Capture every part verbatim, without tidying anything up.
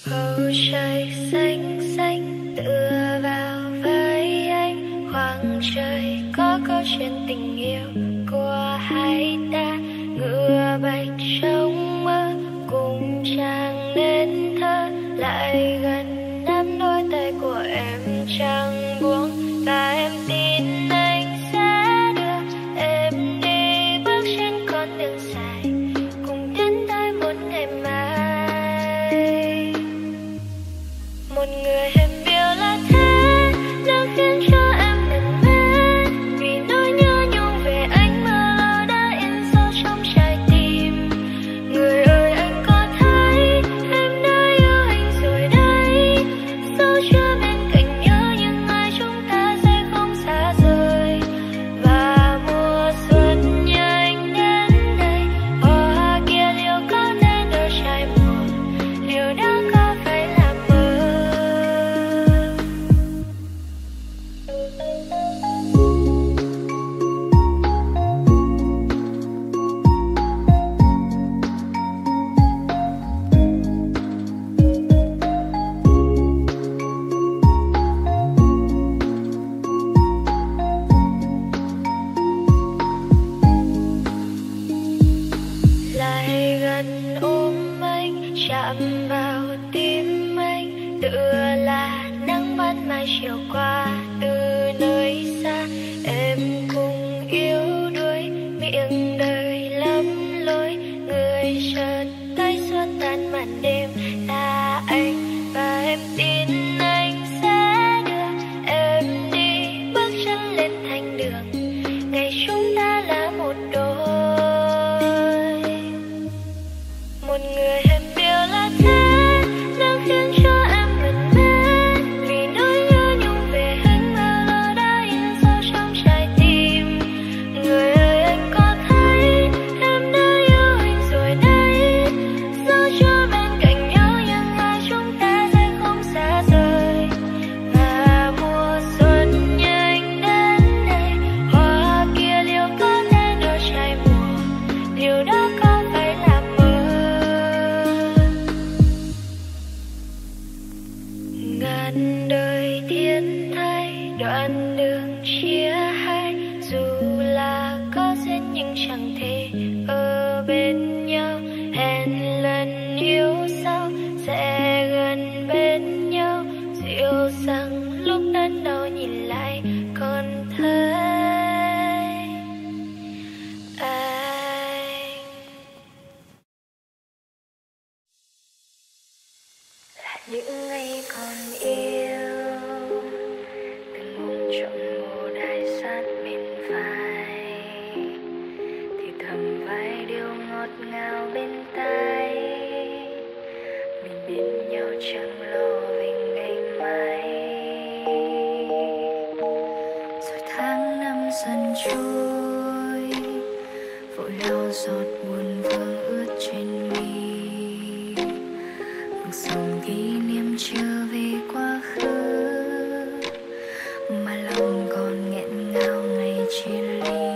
Bầu trời xanh xanh tựa vào vai anh, khoảng trời có câu chuyện tình yêu của hai ta. Ngựa bạch trong mơ cùng chàng nên thơ, lại gần nắm đôi tay của em chẳng buông. Và em tin anh sẽ đưa em đi bước trên con đường dài, cùng tiến tới một ngày mai. Một người em yêu là thế, nó khiến cho em mệt mê, vì nỗi nhớ nhung về anh mơ lâu đã in sâu trong trái tim. Người ơi anh có thấy em đã yêu anh rồi đấy, dẫu chưa bên cạnh nhớ nhưng ai chúng ta sẽ không xa rời. Và mùa xuân như anh đến đây, hoa kia liệu có nên đôi trái mùa, liệu đó có phải là mơ. Lại gần ôm anh, chạm vào tim anh, tựa là nắng ban mai chiều qua từ nơi xa. Em cùng yếu đuối miệng đời lắm lối, người chợt tay xua tan màn đêm là anh. Và em tin anh sẽ đưa em đi bước chân lên thành đường, ngày chúng ta là một đôi. Một người em yêu là thế, nó khiến cho em mệt mê, vì nỗi nhớ nhung về anh mơ lâu đã in sâu trong trái tim. Người ơi anh có thấy em đã yêu anh rồi đấy, dẫu chưa bên cạnh nhau nhưng ai chúng ta sẽ không xa rời. Và mùa xuân như anh đến đây, hoa kia liệu có nên đôi trái mùa, điều đó có phải là mơ. Ngàn đời thiên thay đoạn đường chia hai, dù là có duyên nhưng chẳng thể ở bên nhau. Hẹn lần yêu sau sẽ gần bên nhau, dịu dàng lúc đớn đau nhìn lại còn thấy anh. Là những ngày còn yêu, từng mong trọn mùa đài sát bên vai, thì thầm vài điều ngọt ngào bên tai. Mình bên nhau chẳng lo về ngày mai. Rồi tháng năm dần trôi, vội lau giọt buồn vương ướt trên mi, ngược dòng kỷ niệm chưa về quá khứ, mà lòng còn nghẹn ngào ngày chia ly.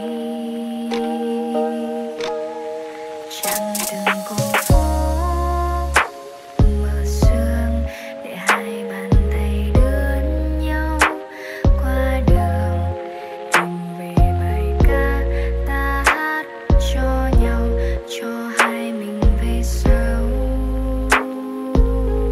Chẳng từng cùng phố mờ sương, để hai bàn tay đưa nhau qua đường, tìm về bài ca ta hát cho nhau, cho hai mình về sau.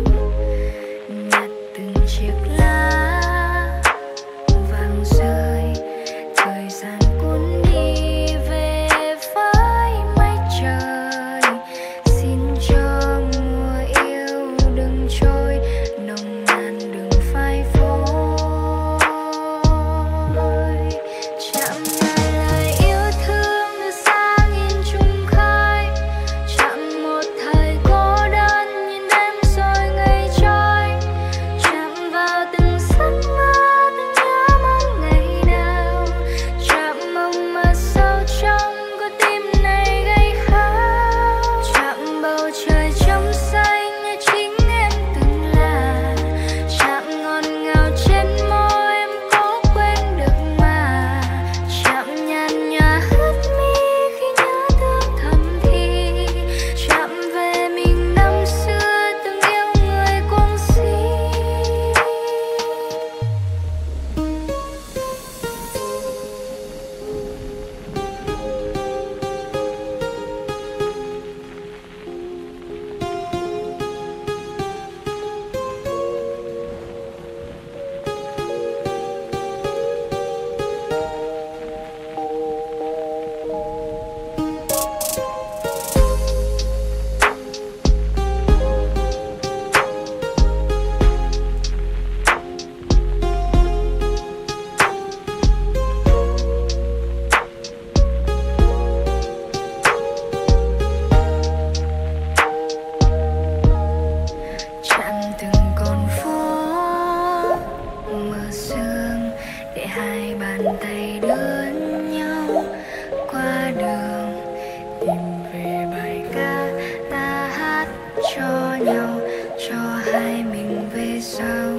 tay đưa nhau qua đường, tìm về bài ca ta hát cho nhau, cho hai mình về sau.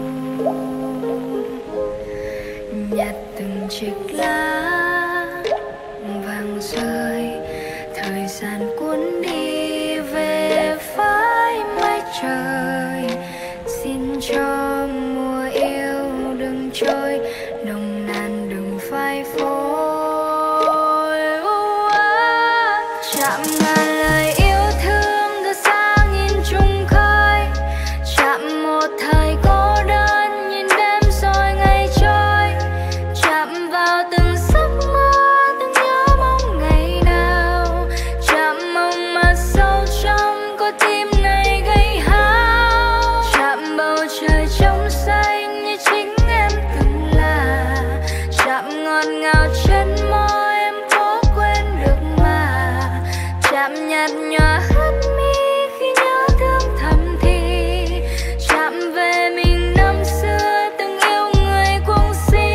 Nhặt từng chiếc lá vàng rơi, thời gian cuốn đi về với mây trời. Xin cho mùa yêu đừng trôi, nồng nàn đừng phai phôi. Chạm ngàn lời yêu thương từ xa nhìn chung khơi, chạm một thời cô đơn nhìn đêm rồi ngày trôi, chạm vào từng giấc mơ từng nhớ mong ngày nào, chạm mong mà sâu trong có tim này gây hao, chạm bầu trời trong xanh như chính em từng là, chạm ngọt ngào trên môi em có quên được mà, chạm nhạt nhòa hết mi khi nhớ thương thầm thì, chạm về mình năm xưa từng yêu người cuồng si.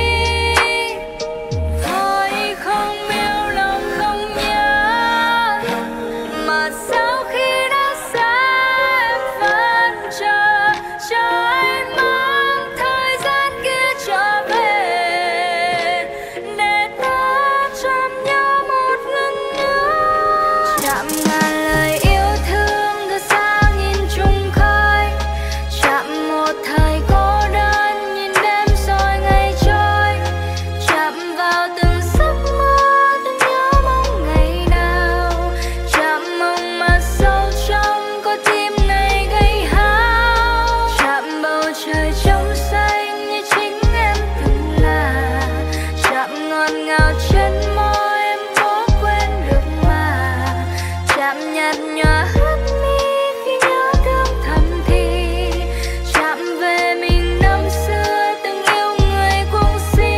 Thôi không yêu lòng không nhớ, mà sao khi đã xa em vẫn chờ, cho anh mang thời gian kia trở về, để ta chạm nhau một lần nữa. Chạm ngàn lời yêu thương từ xa nhìn chung khơi, chạm một thời cô đơn nhìn đêm rồi ngày trôi, chạm vào từng giấc mơ từng nhớ mong ngày nào, chạm mong mà sâu trong có tim này gây hao, chạm bầu trời trong xanh như chính em từng là, chạm ngọt ngào trên môi em có quên được mà, chạm nhạt nhòa hết mi khi nhớ thương thầm thì, chạm về mình năm xưa từng yêu người cuồng si.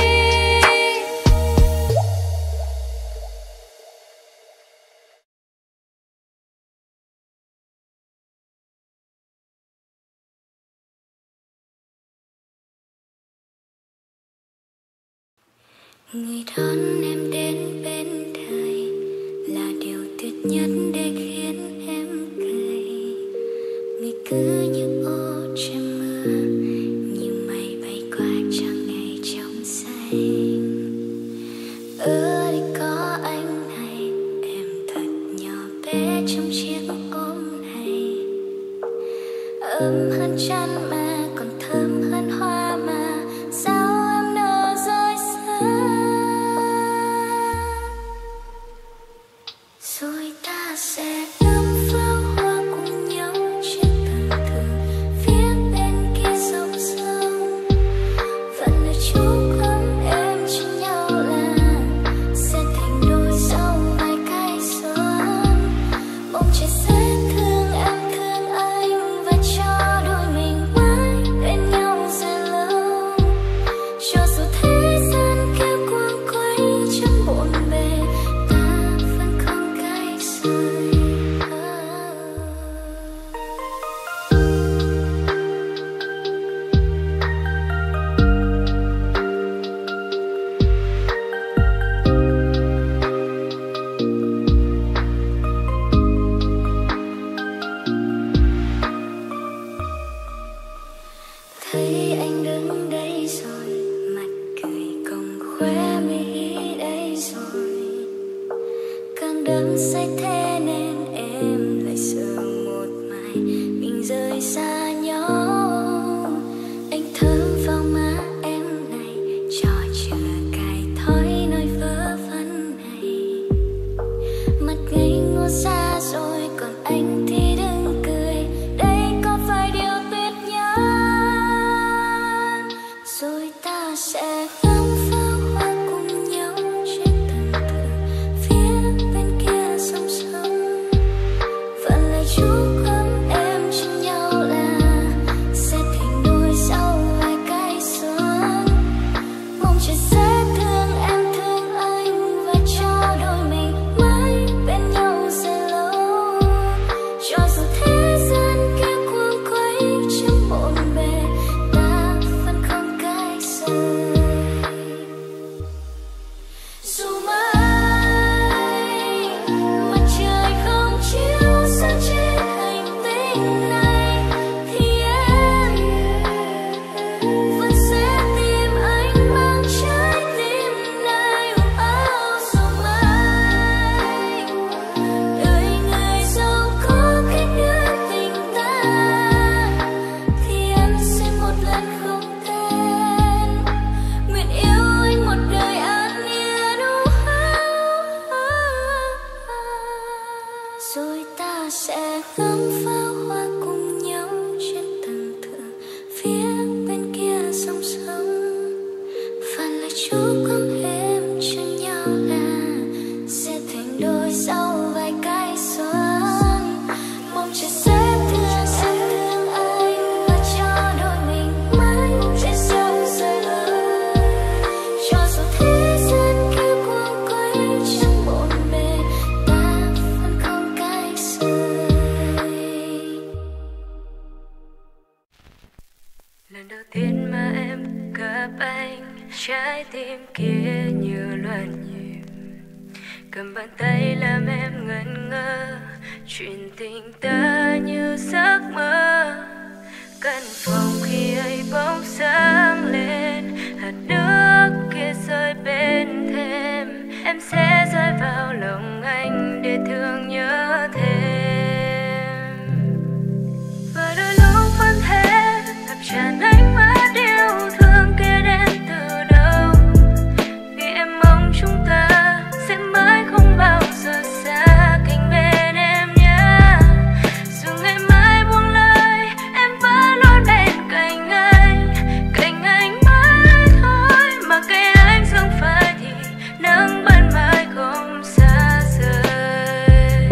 Người đón em đến bên đời là điều tuyệt nhất để khiến em cười. Người cứ như ô trên mưa, như mây bay qua trăng ngày trong xanh. Ở đây có anh này, em thật nhỏ bé trong chiếc ôm này. Ấm hơn chăn mà còn thơm hơn hoa mà, sao em nỡ rơi xa. Rồi ta sẽ ngắm pháo hoa cùng nhau trên tầng thường phía bên kia dòng sông. Vẫn là chúc ấm em trên nhau là sẽ thành đôi sau vài cái xuân. Bỗng trời sẽ thương em thương anh và cho đôi mình mãi bên nhau dài lâu. Cho dù thế gian kêu cuồng quay chẳng bộn bề, ta vẫn không cay rời. Thấy anh đứng đây rồi, mặt cười cong khóe mi đây rồi, càng đắm say thế nên em lại sợ một mai mình rời xa nhau. Anh thơm vào má em này, cho chưa cài thói nói vớ vẩn này. Mặt ngây ngô xa rồi, còn anh thì đừng cười. Đây có phải điều tuyệt nhất? Rồi ta sẽ ngắm pháo hoa cùng nhau trên tầng thường phía bên kia sông sông. Vẫn là chúc ấm em trên nhau là tình này thì em vẫn sẽ tìm anh mang trái tim này. Oh, sao mai đời người giàu có cách đưa tình ta thì em sẽ một lần không tên nguyện yêu anh một đời an yên. Rồi ta sẽ ngắm pháo hoa cùng nhau trên tầng thượng phía bên kia dòng sông, và lời chúc ấm êm cho nhau là sẽ thành đôi sau vài cái xuân. Mong trời sẽ thương sẽ thương anh và cho đôi mình mãi sẽ sống rơi vơi, cho dù thế gian kia cuồng quay chẳng bộn bề ta vẫn không cách rời. Lần đầu tiên mà em gặp anh, trái tim kia như loạn nhịp, cầm bàn tay làm em ngẩn ngơ, chuyện tình ta như giấc mơ. Căn phòng khi ấy bóng sáng lên, hạt nước kia rơi bên thềm, em sẽ rơi vào lòng anh để thương nhớ thêm. Và đôi lúc vẫn thế ngập tràn ánh mắt yêu thương kia đến từ đâu, vì em mong chúng ta sẽ mãi không bao giờ xa cạnh bên em nhé. Dù ngày mai buông lời em vẫn luôn bên cạnh anh, cạnh anh mãi thôi, mà cây anh dương phai thì nắng ban mai không xa rời.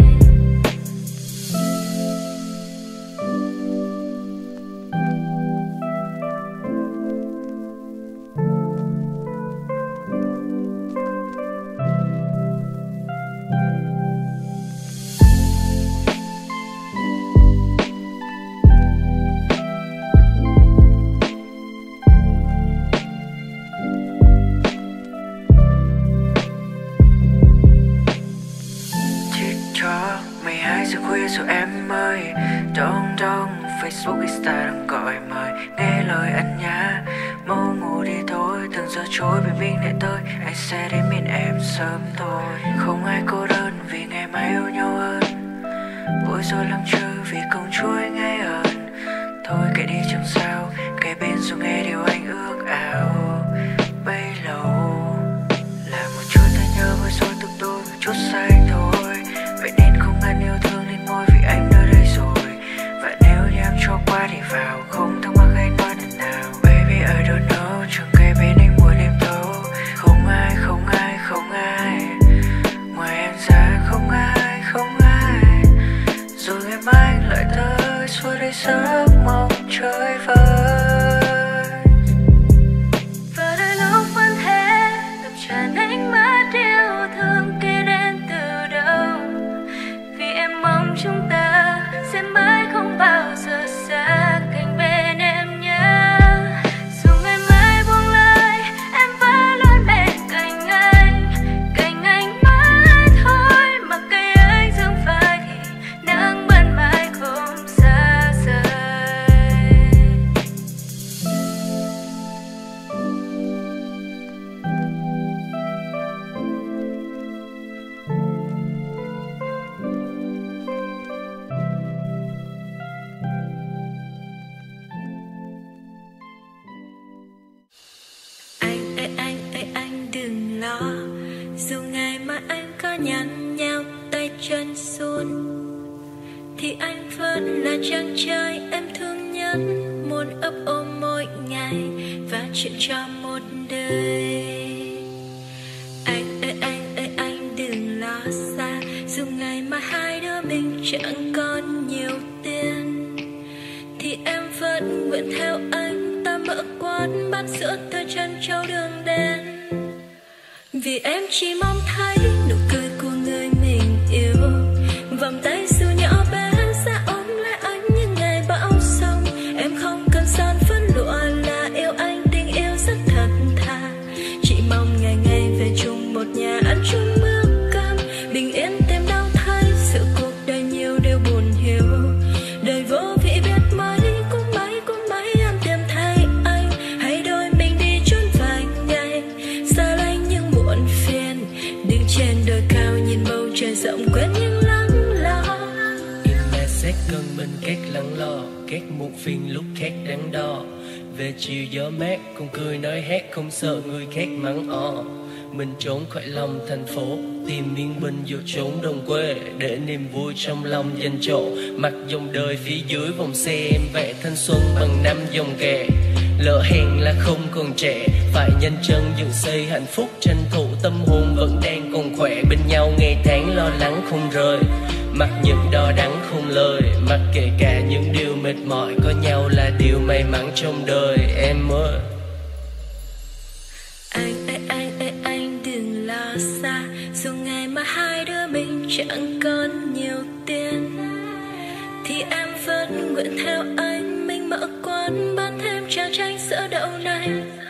TikTok mười hai giờ khuya rồi em ơi, đông đông Facebook Insta đang gọi mời, nghe lời anh nhá, mau ngủ đi thôi, từng giờ trôi bình minh để tới, anh sẽ đến bên em sớm thôi. Không ai cô đơn vì ngày mai yêu nhau hơn, bối rối lắm chứ vì công chúa anh ấy ơn. Thôi kệ đi chẳng sao, kể bên dù nghe điều anh ước ảo. Bấy lâu là một chút ta nhớ với rồi từng đôi một chút xa anh thôi, vậy nên không ngăn yêu thương lên môi vì anh nơi đây rồi. Và nếu như em cho qua thì vào, không thắc mắc hay nói lần nào. Baby I don't know, chẳng cây bên anh buồn em thấu. Không ai, không ai, không ai, ngoài em ra không ai, không ai. Rồi ngày mai anh lại tới suốt đây giấc mong chơi vơi. Và đôi lúc vẫn thế ngập tràn ánh mắt yêu thương kia đến từ đâu, vì em mong chúng ta sẽ mãi không bao giờ xa cạnh bên em nhé. Dù ngày mai buông lời em vẫn luôn bên cạnh anh, cạnh anh mãi thôi, mà cây anh dương phai thì nắng ban mai không xa rời. Anh ơi anh ơi anh đừng lo, dù ngày mai anh có nhăn nheo tay chân run thì anh vẫn là chàng trai em thương nhất, muốn ấp ôm mỗi ngày và chuyện cho một đời. Anh ơi anh ơi anh đừng lo xa, dù ngày mai hai đứa mình chẳng còn nhiều tiền thì em vẫn nguyện theo anh ta mở quán bán sữa tươi chân châu đường đen. Vì em chỉ mong thấy nụ cười của người mình yêu, vòng tay dù nhỏ bé sẽ ôm lấy anh như ngày bão sông. Em không cần son phấn lụa là yêu anh, tình yêu rất thật thà. Chỉ mong ngày ngày về chung một nhà ăn chung bữa cơm, bình yên tìm đâu thấy sự cuộc đời nhiều điều buồn hiểu. Đời vô cần mình két lắng lo, két muộn phiền lúc khác đắn đo. Về chiều gió mát, con cười nói hát không sợ người khác mắng o. Mình trốn khỏi lòng thành phố, tìm yên bình vô chốn đồng quê, để niềm vui trong lòng dành chỗ. Mặc dòng đời phía dưới vòng xe, em vẽ thanh xuân bằng năm dòng kẻ. Lỡ hẹn là không còn trẻ, phải nhanh chân dựng xây hạnh phúc, tranh thủ tâm hồn vẫn đang còn khỏe. Bên nhau ngày tháng lo lắng không rời, mặc những đo đắng không lời. Mặc kệ cả những điều mệt mỏi, có nhau là điều may mắn trong đời em ơi. Anh ơi anh ơi anh đừng lo xa, dù ngày mà hai đứa mình chẳng còn nhiều tiền thì em vẫn nguyện theo anh. Mình mở quán bán thêm trà chanh sữa đậu nành,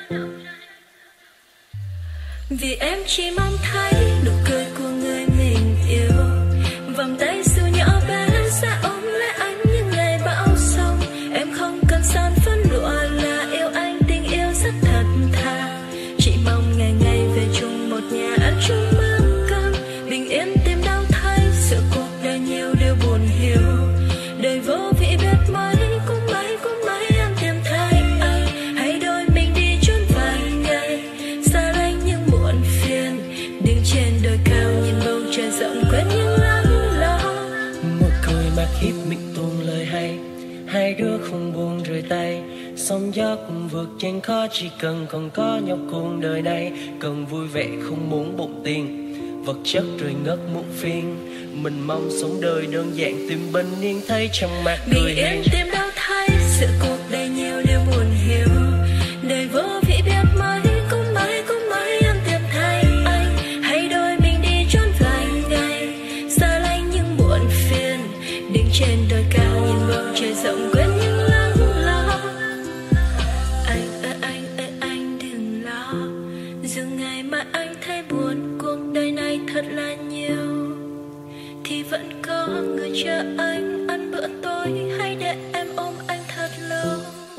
vì em chỉ mong thấy nụ cười của người mình yêu. Vòng tay dù nhỏ bé sẽ ôm lấy anh những ngày bão sông. Em không cần son phấn lụa là yêu anh, tình yêu rất thật thà. Chỉ mong ngày ngày về chung một nhà, ăn chung bữa cơm, bình yên tìm đâu thấy. Sự cuộc đời nhiều điều buồn hiểu, đời vô vị biết mấy cũng mấy cũng mấy em tìm thấy anh. Hãy đôi mình đi chốn vài ngày, xa lánh những muộn phiền. Đứng trên đồi cao nhìn bầu trời rộng, quên những lắng lo. Một cười mà khiếp miệng tuôn lời hay, hai đứa không buông rời tay. Sóng gió cùng vượt trên khó, chỉ cần còn có nhau cuộc đời này. Cần vui vẻ không muốn bụng tiền, vật chất rồi ngất muộn phiền. Mình mong sống đời đơn giản, tìm bình yên thấy trong mắt người bình yên hiền. tìm đâu thấy, sự cuộc đời nhiều điều buồn hiểu, đời vô vị biết mấy cũng mấy cũng mấy em tìm thấy anh. Hãy đôi mình đi chốn vài ngày, xa lánh những muộn phiền. Đứng trên đồi cao nhìn bầu trời rộng, quên những lắng lo. Anh ơi anh ơi anh đừng lo, dù ngày mà anh thấy buồn, cuộc đời này thật là nhiều thì vẫn có người chờ anh ăn bữa tối. Hãy để em ôm anh thật lâu.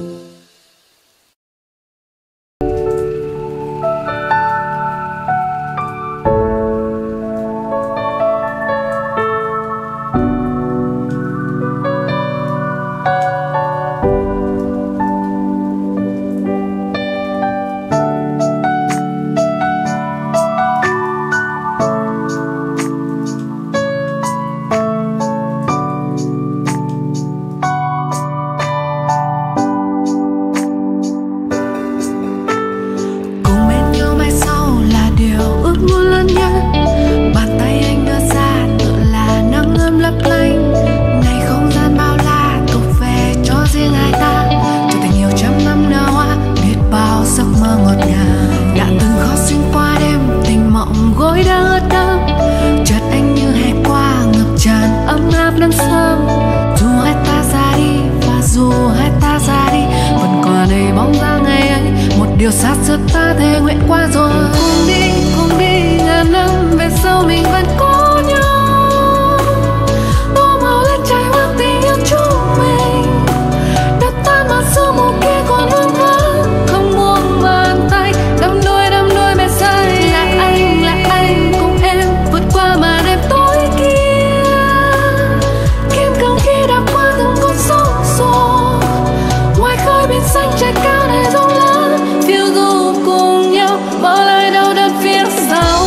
Điều sát giữa ta thề nguyện qua rồi. Cùng đi, cùng đi, ngàn năm về sau mình vẫn có nhau. Tô màu lên trái hoa tình yêu chúng mình, đất tan mà sương mù kia còn vương vấn. Không buông bàn tay, đắm đuôi đắm đuôi mê say. Là anh, là anh cùng em vượt qua màn đêm tối kia. Kim cương khi đã qua từng con sóng xô, ngoài khơi biển xanh trời cao để rộng lớn. Phiêu du cùng nhau, bỏ lại đau đớn phía sau.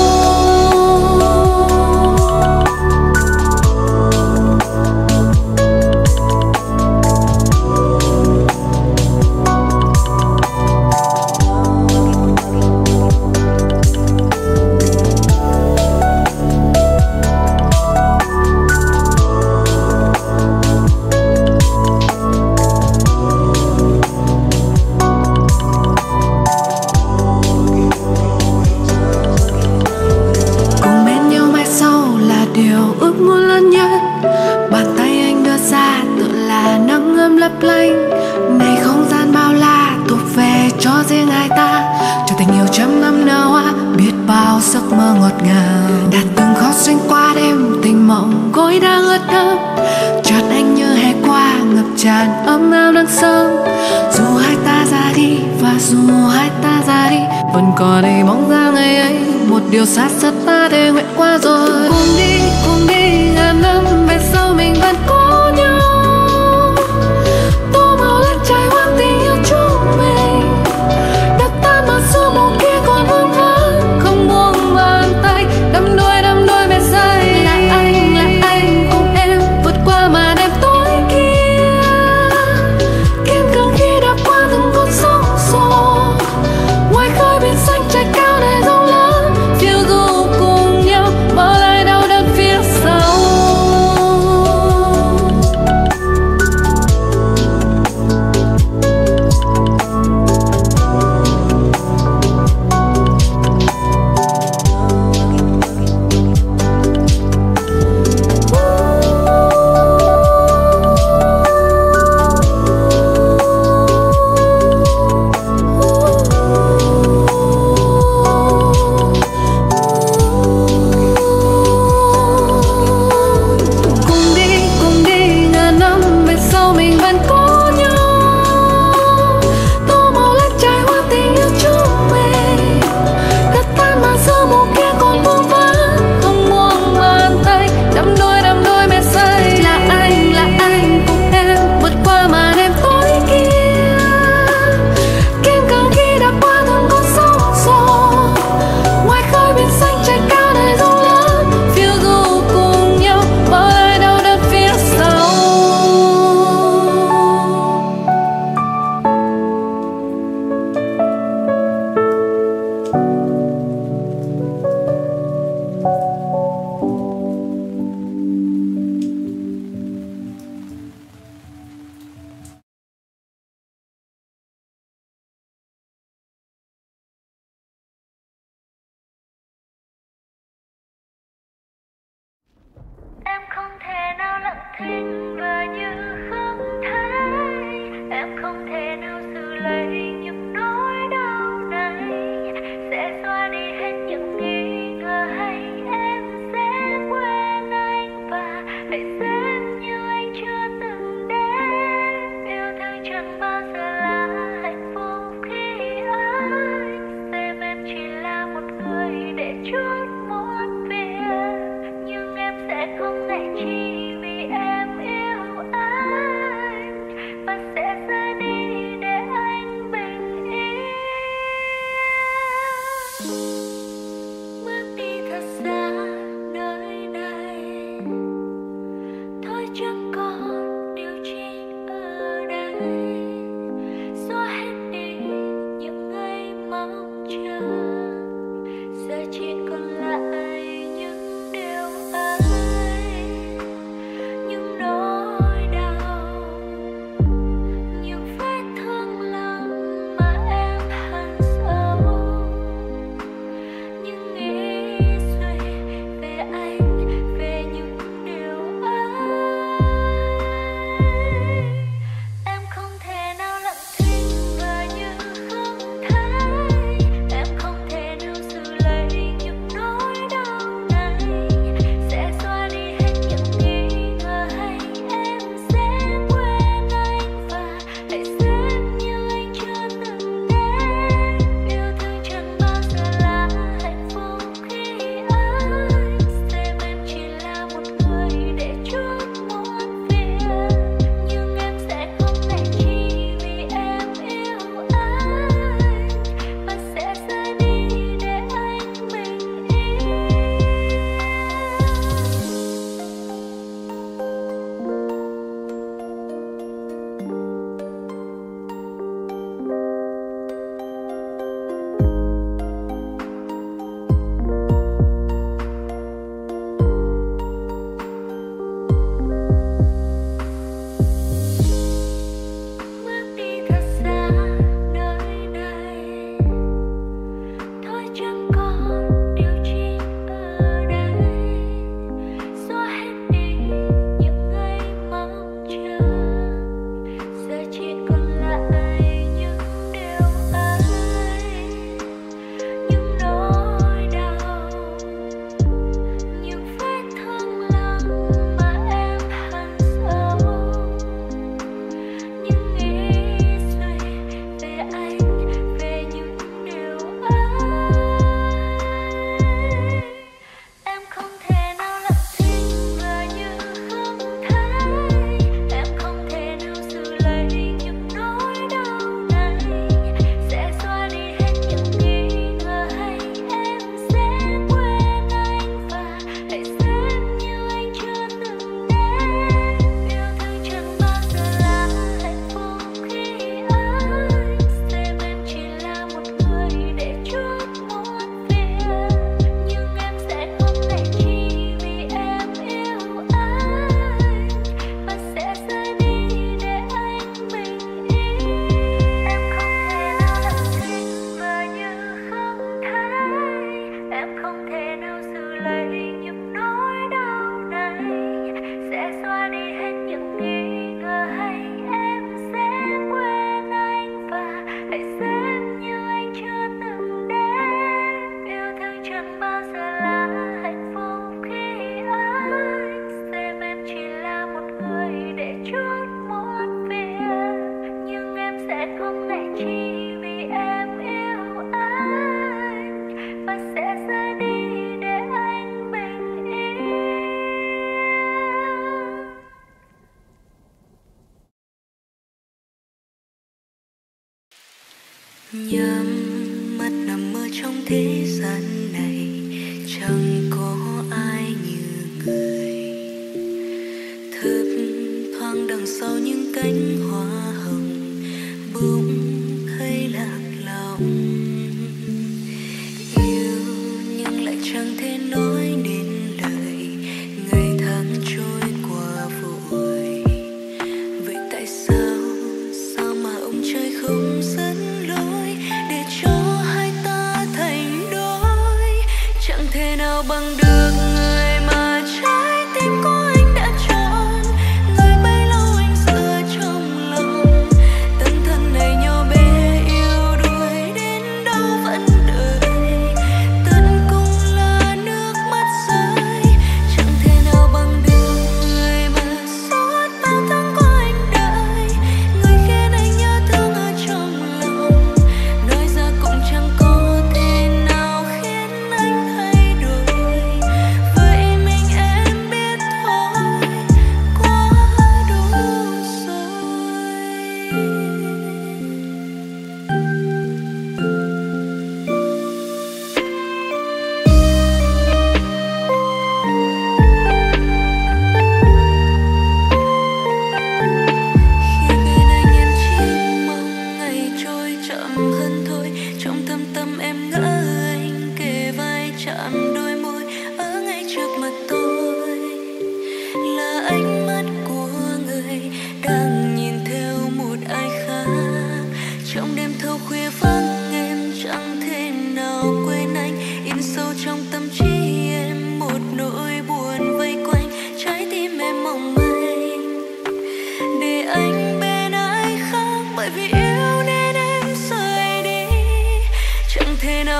Lấp lánh này không gian bao la thuộc về cho riêng hai ta, cho tình yêu trăm năm nở hoa, biết bao giấc mơ ngọt ngào. Đã từng khó xuyên qua đêm tình mộng, gối đang ướt đẫm, chợt anh như hè qua ngập tràn ấm áp nắng sớm. Dù hai ta ra đi và dù hai ta ra đi, vẫn còn đây bóng dáng ngày ấy, một điều xa xưa ta để nguyện qua rồi. Cùng đi, cùng đi, ngàn năm về sau mình vẫn có nhau. thinh và như không thấy. Em không thể nào giữ lấy những nỗi đau này, sẽ xóa đi hết những nghi ngờ hay em sẽ quên anh và hãy xem như anh chưa từng đến. Yêu thương chẳng bao giờ là hạnh phúc khi anh xem em chỉ là một người để chút muộn phiền, nhưng em sẽ không ngại chi vì em yêu anh và sẽ rời đi để anh bình yên. Bước đi thật xa nơi này, thôi chẳng còn điều chi ở đây, xóa hết đi những ngày mong chờ, giờ chỉ còn lại những điều ấy, những nỗi đau, những vết thương lòng mà em hằn sâu, những nghĩ suy về anh, về những điều ấy. Em không thể nào lặng thinh và như không thấy. Em không thể nào giữ lấy những nỗi đau này, sẽ xóa đi hết những nghi ngờ hay em sẽ quên anh và hãy xem như anh chưa từng đến. Yêu thương chẳng bao giờ là hạnh phúc khi anh xem em chỉ là một người để chút muộn phiền, nhưng em sẽ không ngại chi vì em yêu anh và sẽ rời đi để anh bình yên. Bước đi thật xa nơi này, thôi chẳng còn điều chi ở đây, xóa hết đi những ngày mong chờ, giờ chỉ còn lại những điều ấy, những nỗi đau, những vết thương lòng mà em hằn sâu, những nghĩ suy về anh, về những điều ấy. Em không thể nào lặng thinh và như không thấy. Em không thể nào giữ lấy những nỗi đau này, sẽ xóa đi hết những nghi ngờ hay em sẽ quên anh và hãy xem như anh chưa từng đến. Yêu thương chẳng bao giờ là hạnh phúc khi anh xem em chỉ là một người để chút muộn phiền, nhưng em sẽ không ngại chi vì em yêu anh và sẽ rời đi để anh bình yên. Em không thể nào lặng thinh và như không thấy. Em không thể nào giữ lấy những nỗi đau này, sẽ xóa đi hết những nghi ngờ hay em sẽ quên anh và hãy xem như anh chưa từng đến. Yêu thương chẳng bao giờ là hạnh phúc khi anh xem em chỉ là một người để chút muộn phiền, nhưng em sẽ không ngại chi vì em yêu anh và sẽ rời đi để anh bình yên. Nhắm mắt nằm mơ trong thế gian này, chẳng có ai như người. Thức thoáng đằng sau những cánh hoa hồng, bỗng thấy lạc lòng. Yêu nhưng lại chẳng thể nói nên lời, ngày tháng trôi qua vội. Vậy tại sao, sao mà ông trời không dẫn lối để cho hai ta thành đôi? Chẳng thể nào bằng được người mà trái tim của anh đã chọn.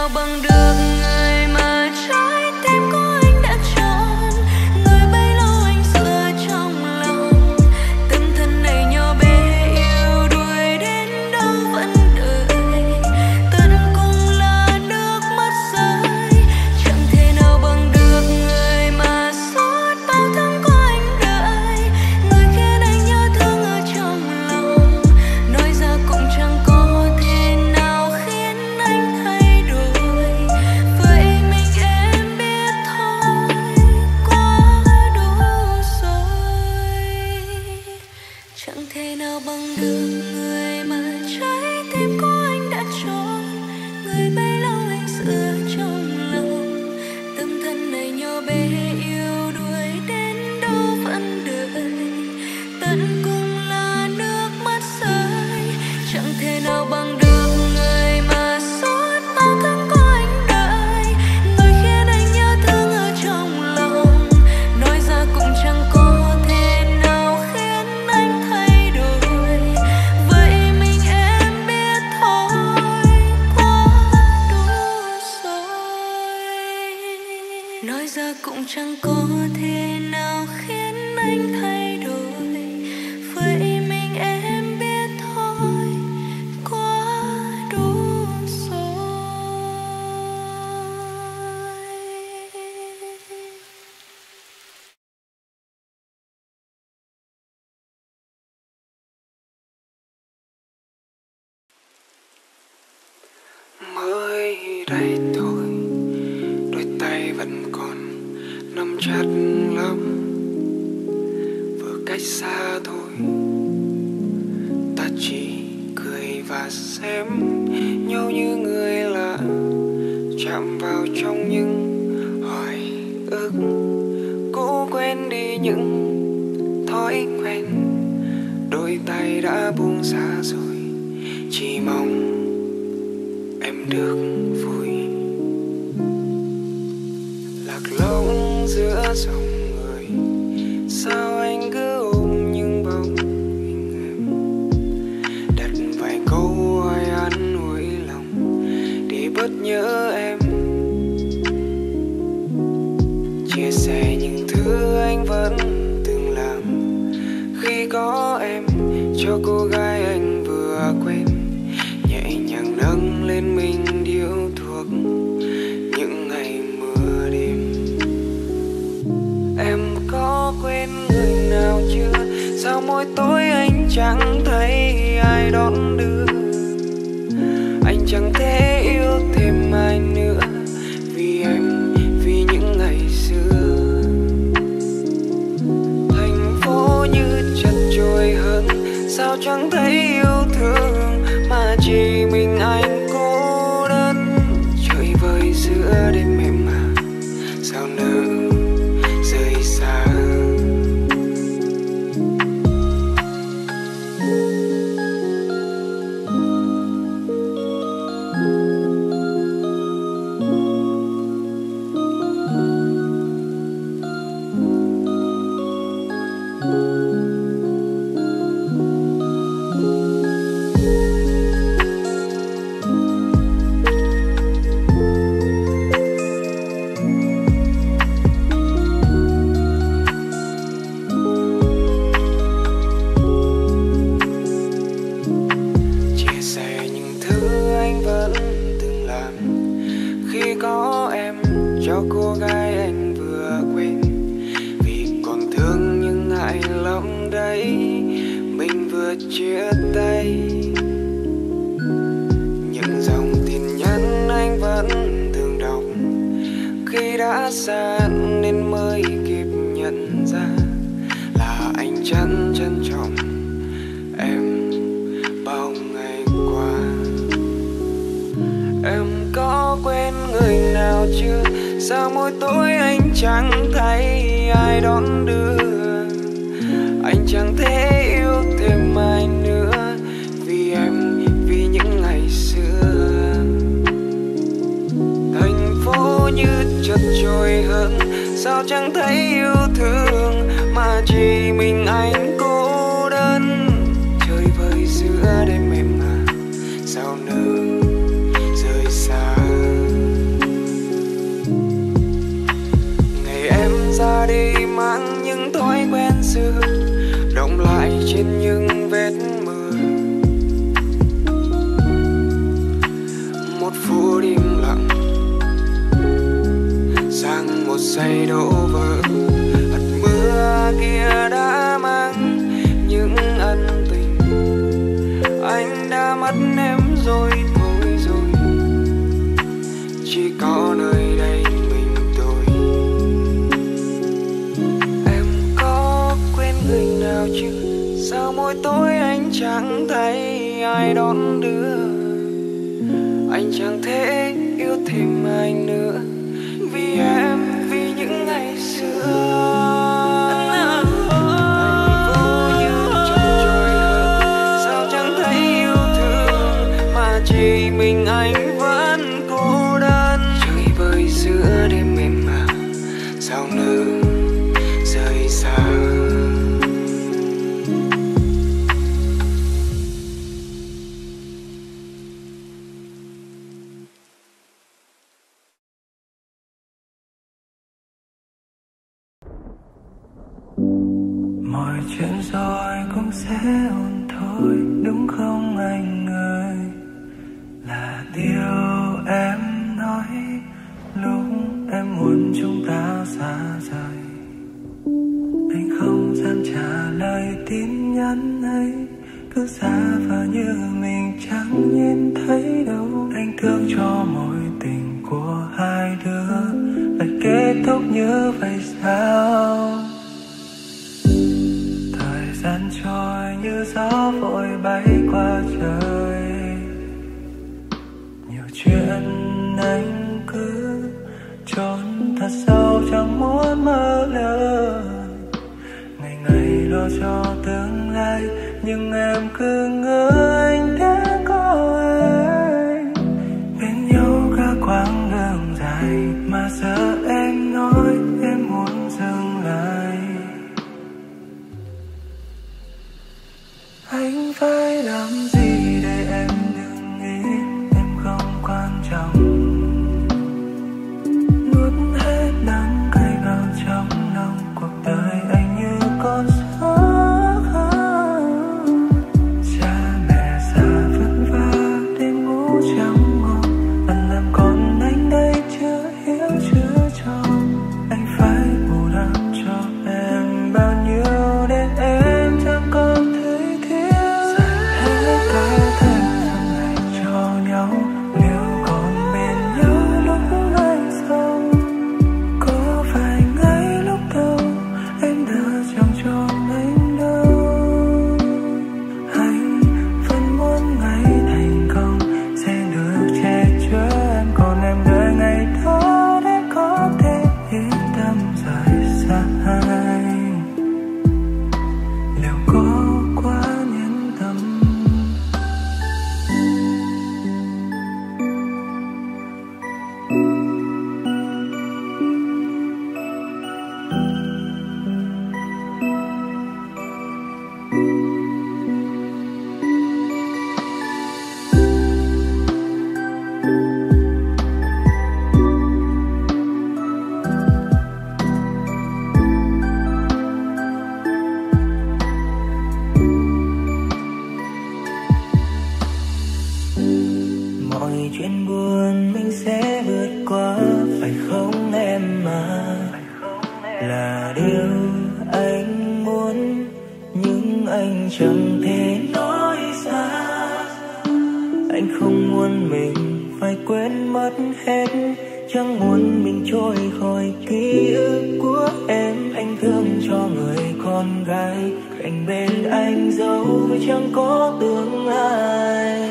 nào bằng được người mà trái tim của anh đã chọn, người bấy lâu anh xưa trong lòng. Tâm thân này nhỏ bé yêu đuổi đến đâu vẫn đợi, tận cùng là nước mắt rơi. Chẳng thể nào bằng được người mà suốt bao tháng qua anh đợi, người khiến anh nhớ thương ở trong lòng. Nói ra cũng chẳng có thể nào khiến anh thay đổi, vậy mình em biết thôi, quá đủ rồi. Chẳng thể nào bằng được người mà trái tim của anh đã chọn, người bấy lâu anh xưa trong lòng. Tâm thân này nhỏ bé yêu đuổi đến đâu vẫn đợi, tận cùng là nước mắt rơi. Chẳng thể nào bằng được người mà suốt bao tháng qua anh đợi, người khiến anh nhớ thương ở trong lòng. Nói ra cũng chẳng có thể nào khiến anh thay đổi, vậy mình em biết thôi, quá đủ rồi. Nói ra cũng chẳng có thể nào khiến anh thay đổi, vậy mình em biết thôi, quá đủ rồi. Mới đây thôi, đôi tay vẫn còn nắm chặt lắm. Vừa cách xa thôi, ta chỉ cười và xem nhau như người lạ, chạm vào trong những hồi ức cũ, quên đi những thói quen. Đôi tay đã buông xa rồi, chỉ mong em được vui. Lạc lõng giữa dòng người, sao anh cứ ôm những bóng hình em, đặt vài câu hỏi an ủi lòng để bớt nhớ em. Chia sẻ những thứ anh vẫn từng làm khi có em, cho cô gái anh vừa quen, nhẹ nhàng nâng lên mình điếu thuốc những ngày mưa đêm. Em có quên người nào chưa? Sao mỗi tối anh chẳng thấy ai đón đưa? Anh chẳng thể yêu thêm ai nữa vì em, vì những ngày xưa. Thành phố như chật chội hơn, sao chẳng thấy yêu thương mà chỉ mình anh cô đơn. Chơi vơi giữa đêm em mà sao nỡ rời xa. Chia tay những dòng tin nhắn anh vẫn thường đọc, khi đã xa nên mới kịp nhận ra là anh chẳng trân trọng em bao ngày qua. Em có quên người nào chưa? Sao mỗi tối anh chẳng thấy ai đón đưa? Anh chẳng thể yêu thêm ai nữa vì em, vì những ngày xưa. Thành phố như chật chội hơn, sao chẳng thấy yêu thương mà chỉ mình anh cô đơn. Chơi vơi giữa đêm em mà sao nỡ rời xa. rồi thôi rồi, chỉ có nơi đây mình tôi. Em có quên người nào chứ? Sao mỗi tối anh chẳng thấy ai đón đưa, anh chẳng thể yêu thêm ai nữa vì em, vì những ngày xưa. Anh vô như trong trôi hờn, sao chẳng thấy yêu thương mà chỉ mình anh vẫn cô đơn. Chơi vơi giữa đêm mềm mà sao nỡ rời xa. Mọi chuyện rồi cũng sẽ ổn thôi, đúng không anh ơi? Là điều em nói lúc em muốn chúng ta xa rời. Anh không dám trả lời tin nhắn ấy, cứ giả vờ như mình chẳng nhìn thấy đâu. Anh thương cho mối tình của hai đứa lại kết thúc như vậy sao? Thời gian trôi như gió vội bay qua trời, nhiều chuyện anh cứ trốn thật sâu chẳng muốn mơ lời. Ngày ngày lo cho tương lai nhưng em cứ ngỡ anh đã có anh. Bên nhau cả quãng đường dài mà giờ em nói em muốn dừng lại. Anh phải làm gì để em đừng nghĩ em không quan trọng? Nuốt hết đắng cay vào trong lòng, cuộc đời anh như con số. Cha mẹ già vất vả đêm ngủ chẳng ngon, lần làm con anh đây chưa hiểu chưa tròn. Anh phải bù đắp cho em bao nhiêu để em chẳng còn thấy thiếu. Hết cả thanh xuân này cho nhau, liệu còn bên nhau lúc anh sống? Có phải ngay lúc đầu em đã chẳng cho anh đâu? Anh vẫn muốn ngày thành công sẽ được che chở em, còn em đợi ngày đó để có thể yên tâm rời xa anh. Liệu có quá nhẫn tâm? Mọi chuyện buồn mình sẽ vượt qua, phải không em mà? Là điều anh muốn nhưng anh chẳng thể nói ra. Anh không muốn mình phải quên mất hết, chẳng muốn mình trôi khỏi ký ức của em. Anh thương cho người con gái cạnh bên anh dẫu chẳng có tương lai.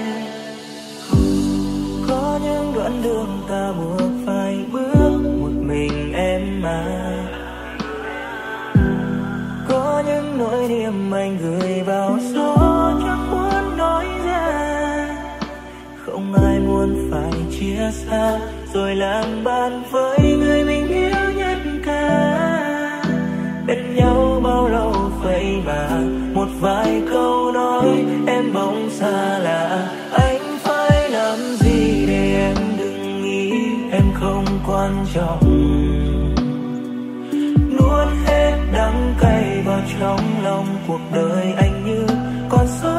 Có những đoạn đường ta buộc phải bước một mình em mà. Có những nỗi niềm anh gửi vào gió chẳng muốn nói ra. Không ai muốn phải chia xa rồi làm bạn với người mình yêu nhất cả. Bên nhau bao lâu vậy mà một vài câu nói em bỗng xa lạ. Anh phải làm gì để em đừng nghĩ em không quan trọng? Nuốt hết đắng cay vào trong lòng, cuộc đời anh như con số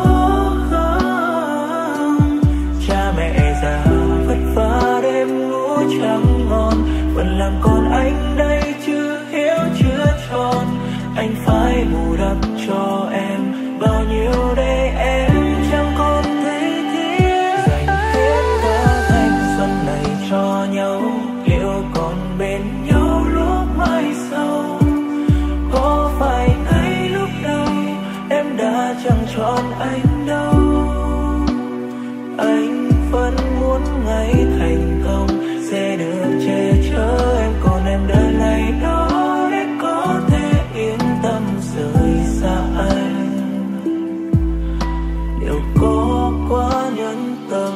không. Cha mẹ già vất vả đêm ngủ chẳng ngon, vẫn làm con anh đây chưa hiểu chưa tròn. Anh phải bù đắp cho em bao nhiêu để em chẳng còn thấy thiếu. Dành còn anh đâu. Anh vẫn muốn ngày thành công sẽ được che chở em, còn em đợi ngày đó để có thể yên tâm rời xa anh. Liệu có quá nhân tâm?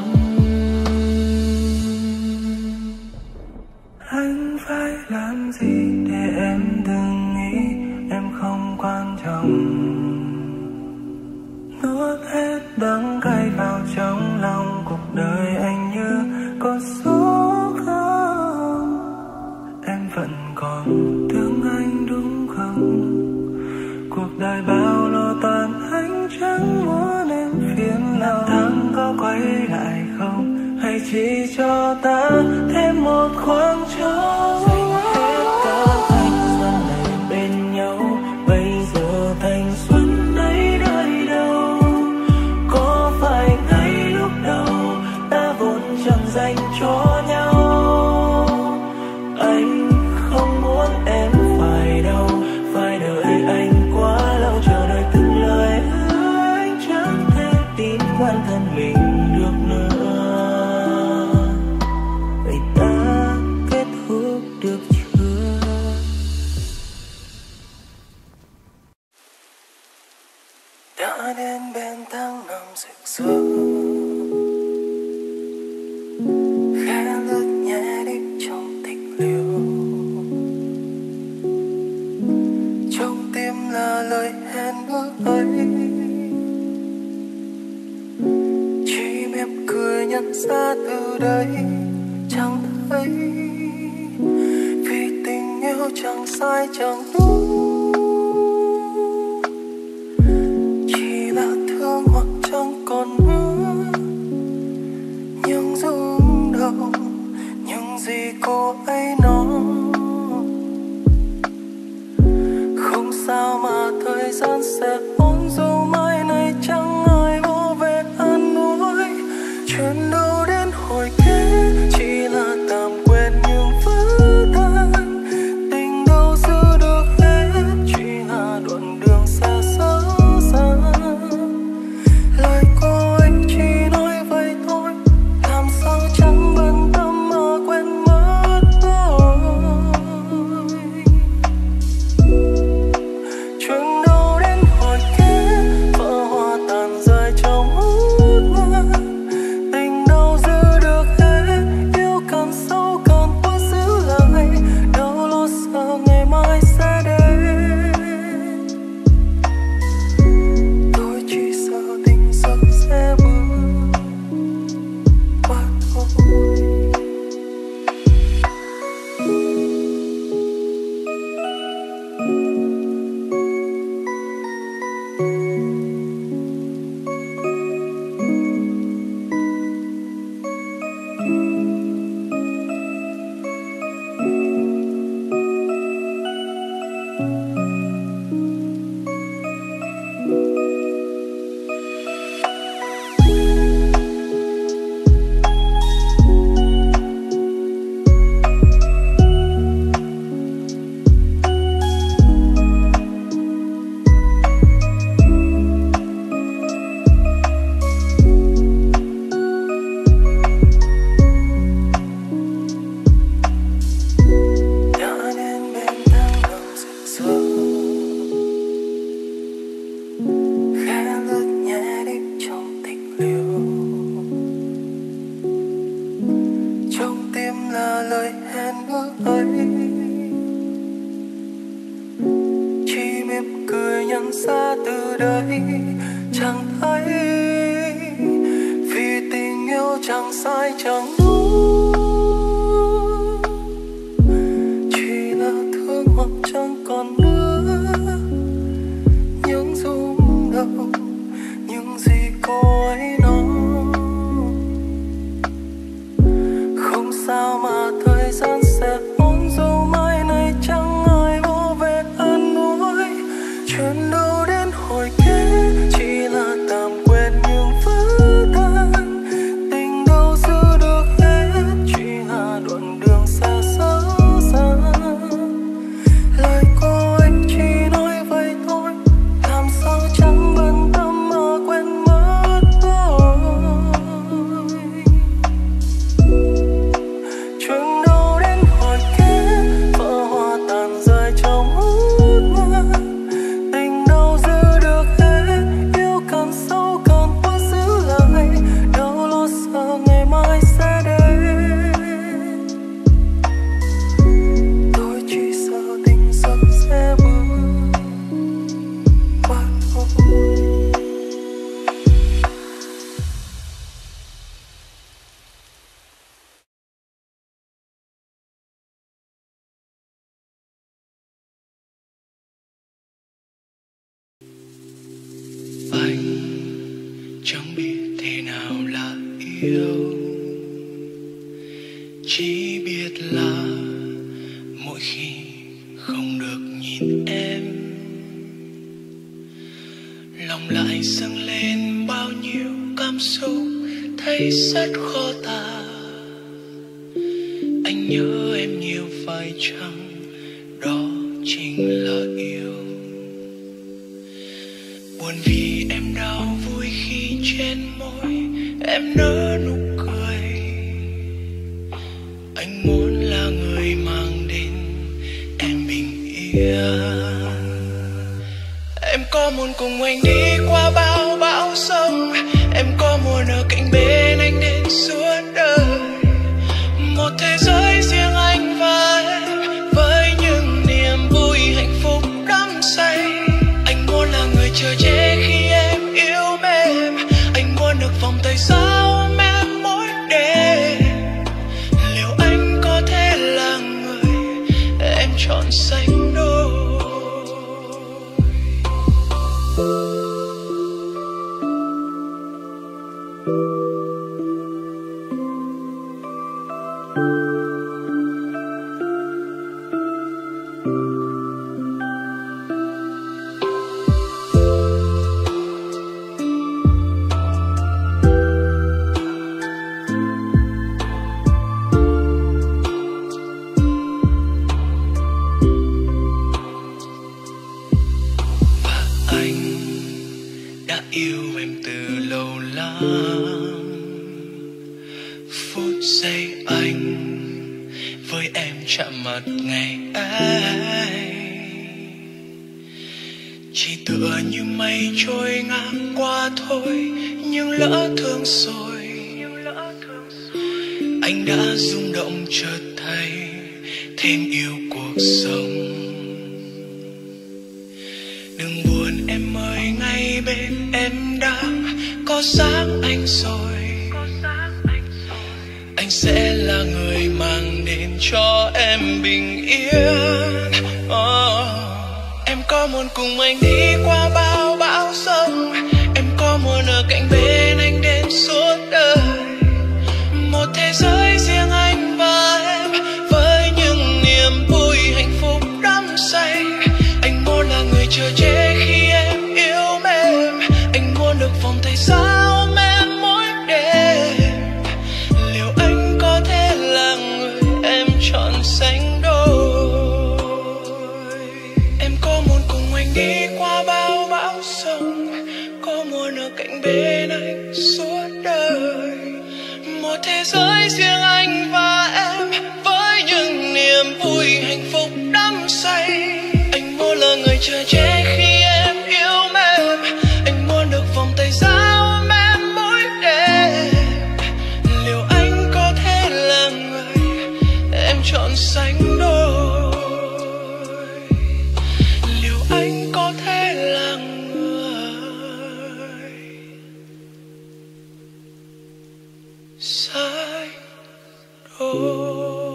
Anh phải làm gì để em đừng nghĩ em không quan trọng? Nuốt hết đắng cay vào trong lòng, cuộc đời anh như con số không. Em vẫn còn thương anh đúng không? Cuộc đời bao lo toan anh chẳng muốn em phiền lòng. Tháng có quay lại không, hay chỉ cho ta thêm một khoảng trống? Dành hết cả thanh xuân này bên nhau, bây giờ thanh xuân ấy đợi đâu? Có phải ngay lúc đầu ta vốn chẳng dành cho nhau? Anh không muốn em phải đâu, phải đợi anh quá lâu, chờ đợi từng lời hứa anh chẳng thể tin bản thân mình được nữa. Vậy ta kết thúc được chưa? Đã đến bên tháng năm rực rỡ, khẽ lướt nhẹ đi trong tình liêu. Trong tim là lời hẹn ước ấy, chỉ mỉm cười nhận ra từ đây chẳng thấy. Vì tình yêu chẳng sai chẳng đúng, chỉ là thương hoặc chẳng còn nữa. Nhưng rung động những gì cô ấy nói, không sao mà thời gian sẽ ôn dù mai này chẳng ai vô về an ủi. Chuyện đâu đến hồi kết chỉ là tạm quên nhưng vỡ tan. Tình đâu giữ được hết, chỉ là đoạn đường xa xóa xa. Lời cô ấy chỉ nói vậy thôi, làm sao chẳng bận tâm mà quên mất tôi. Chuyện đâu đến hồi kết, vỡ hoa tàn rơi trong hút hoa. Tình đâu giữ được hết, yêu càng sâu càng quá giữ lại. Đâu lo sợ ngày mai sẽ đến, tôi chỉ sợ tình giấc sẽ bước qua thôi. Đã đến bên tháng năm rực rỡ, khẽ lướt nhẹ đi trong tình liêu. Trong tim là lời hẹn ước ấy, chỉ mỉm cười nhận ra từ đây chẳng thấy. Vì tình yêu chẳng sai chẳng đúng, chỉ là thương hoặc chẳng còn nữa. Những rung động những gì cô ấy nói, không sao mà thời gian sẽ ôn dù mai này chẳng ai vô về an ủi. Chuyện đâu đến hồi kết chỉ là tạm quên nhưng vỡ tan. Tình đâu giữ được hết, thế nào là yêu, chỉ biết là mỗi khi không được nhìn em, lòng lại dâng lên bao nhiêu cảm xúc thấy rất khó tả. Anh nhớ em nhiều phải chăng đó chính là yêu. Buồn vì em đau, vui khi trên môi em nở nụ cười. Anh muốn là người mang đến em bình yên. Em có muốn cùng anh đi qua bao bão sông, em có muốn ở cạnh bên anh đến suốt đời. Một thế giới riêng anh và em, với những niềm vui hạnh phúc đắm say. Anh muốn là người chờ che khi em yêu mềm, anh muốn được vòng tay sao ôm em mỗi đêm. Liệu anh có thể là người em chọn sánh đôi? Chạm mặt ngày ấy chỉ tựa như mây trôi ngang qua thôi, nhưng lỡ thương rồi anh đã rung động chợt thấy thêm yêu cuộc sống. Đừng buồn em ơi, ngay bên em đang có sáng anh rồi. Anh sẽ là người mang đến cho em bình yên. Oh. Em có muốn cùng anh đi qua bao bão sông, em có muốn ở cạnh bên anh đến suốt đời. Một thế giới riêng anh và em, với những niềm vui hạnh phúc đắm say. Anh muốn là người chờ che khi em yêu mềm, anh muốn được vòng tay sao ôm em mỗi đêm. Liệu anh có thể là người em chọn sánh đôi? Em có muốn cùng anh đi qua bao bão sông, có muốn ở cạnh bên anh suốt đời. Một thế giới riêng anh và em, với những niềm vui hạnh phúc đắm say. Anh muốn là người chờ che khi em yêu mềm, anh muốn được vòng tay giao ôm em mỗi đêm. Liệu anh có thể là người em chọn sánh đôi? Liệu anh có thể là người sánh đôi?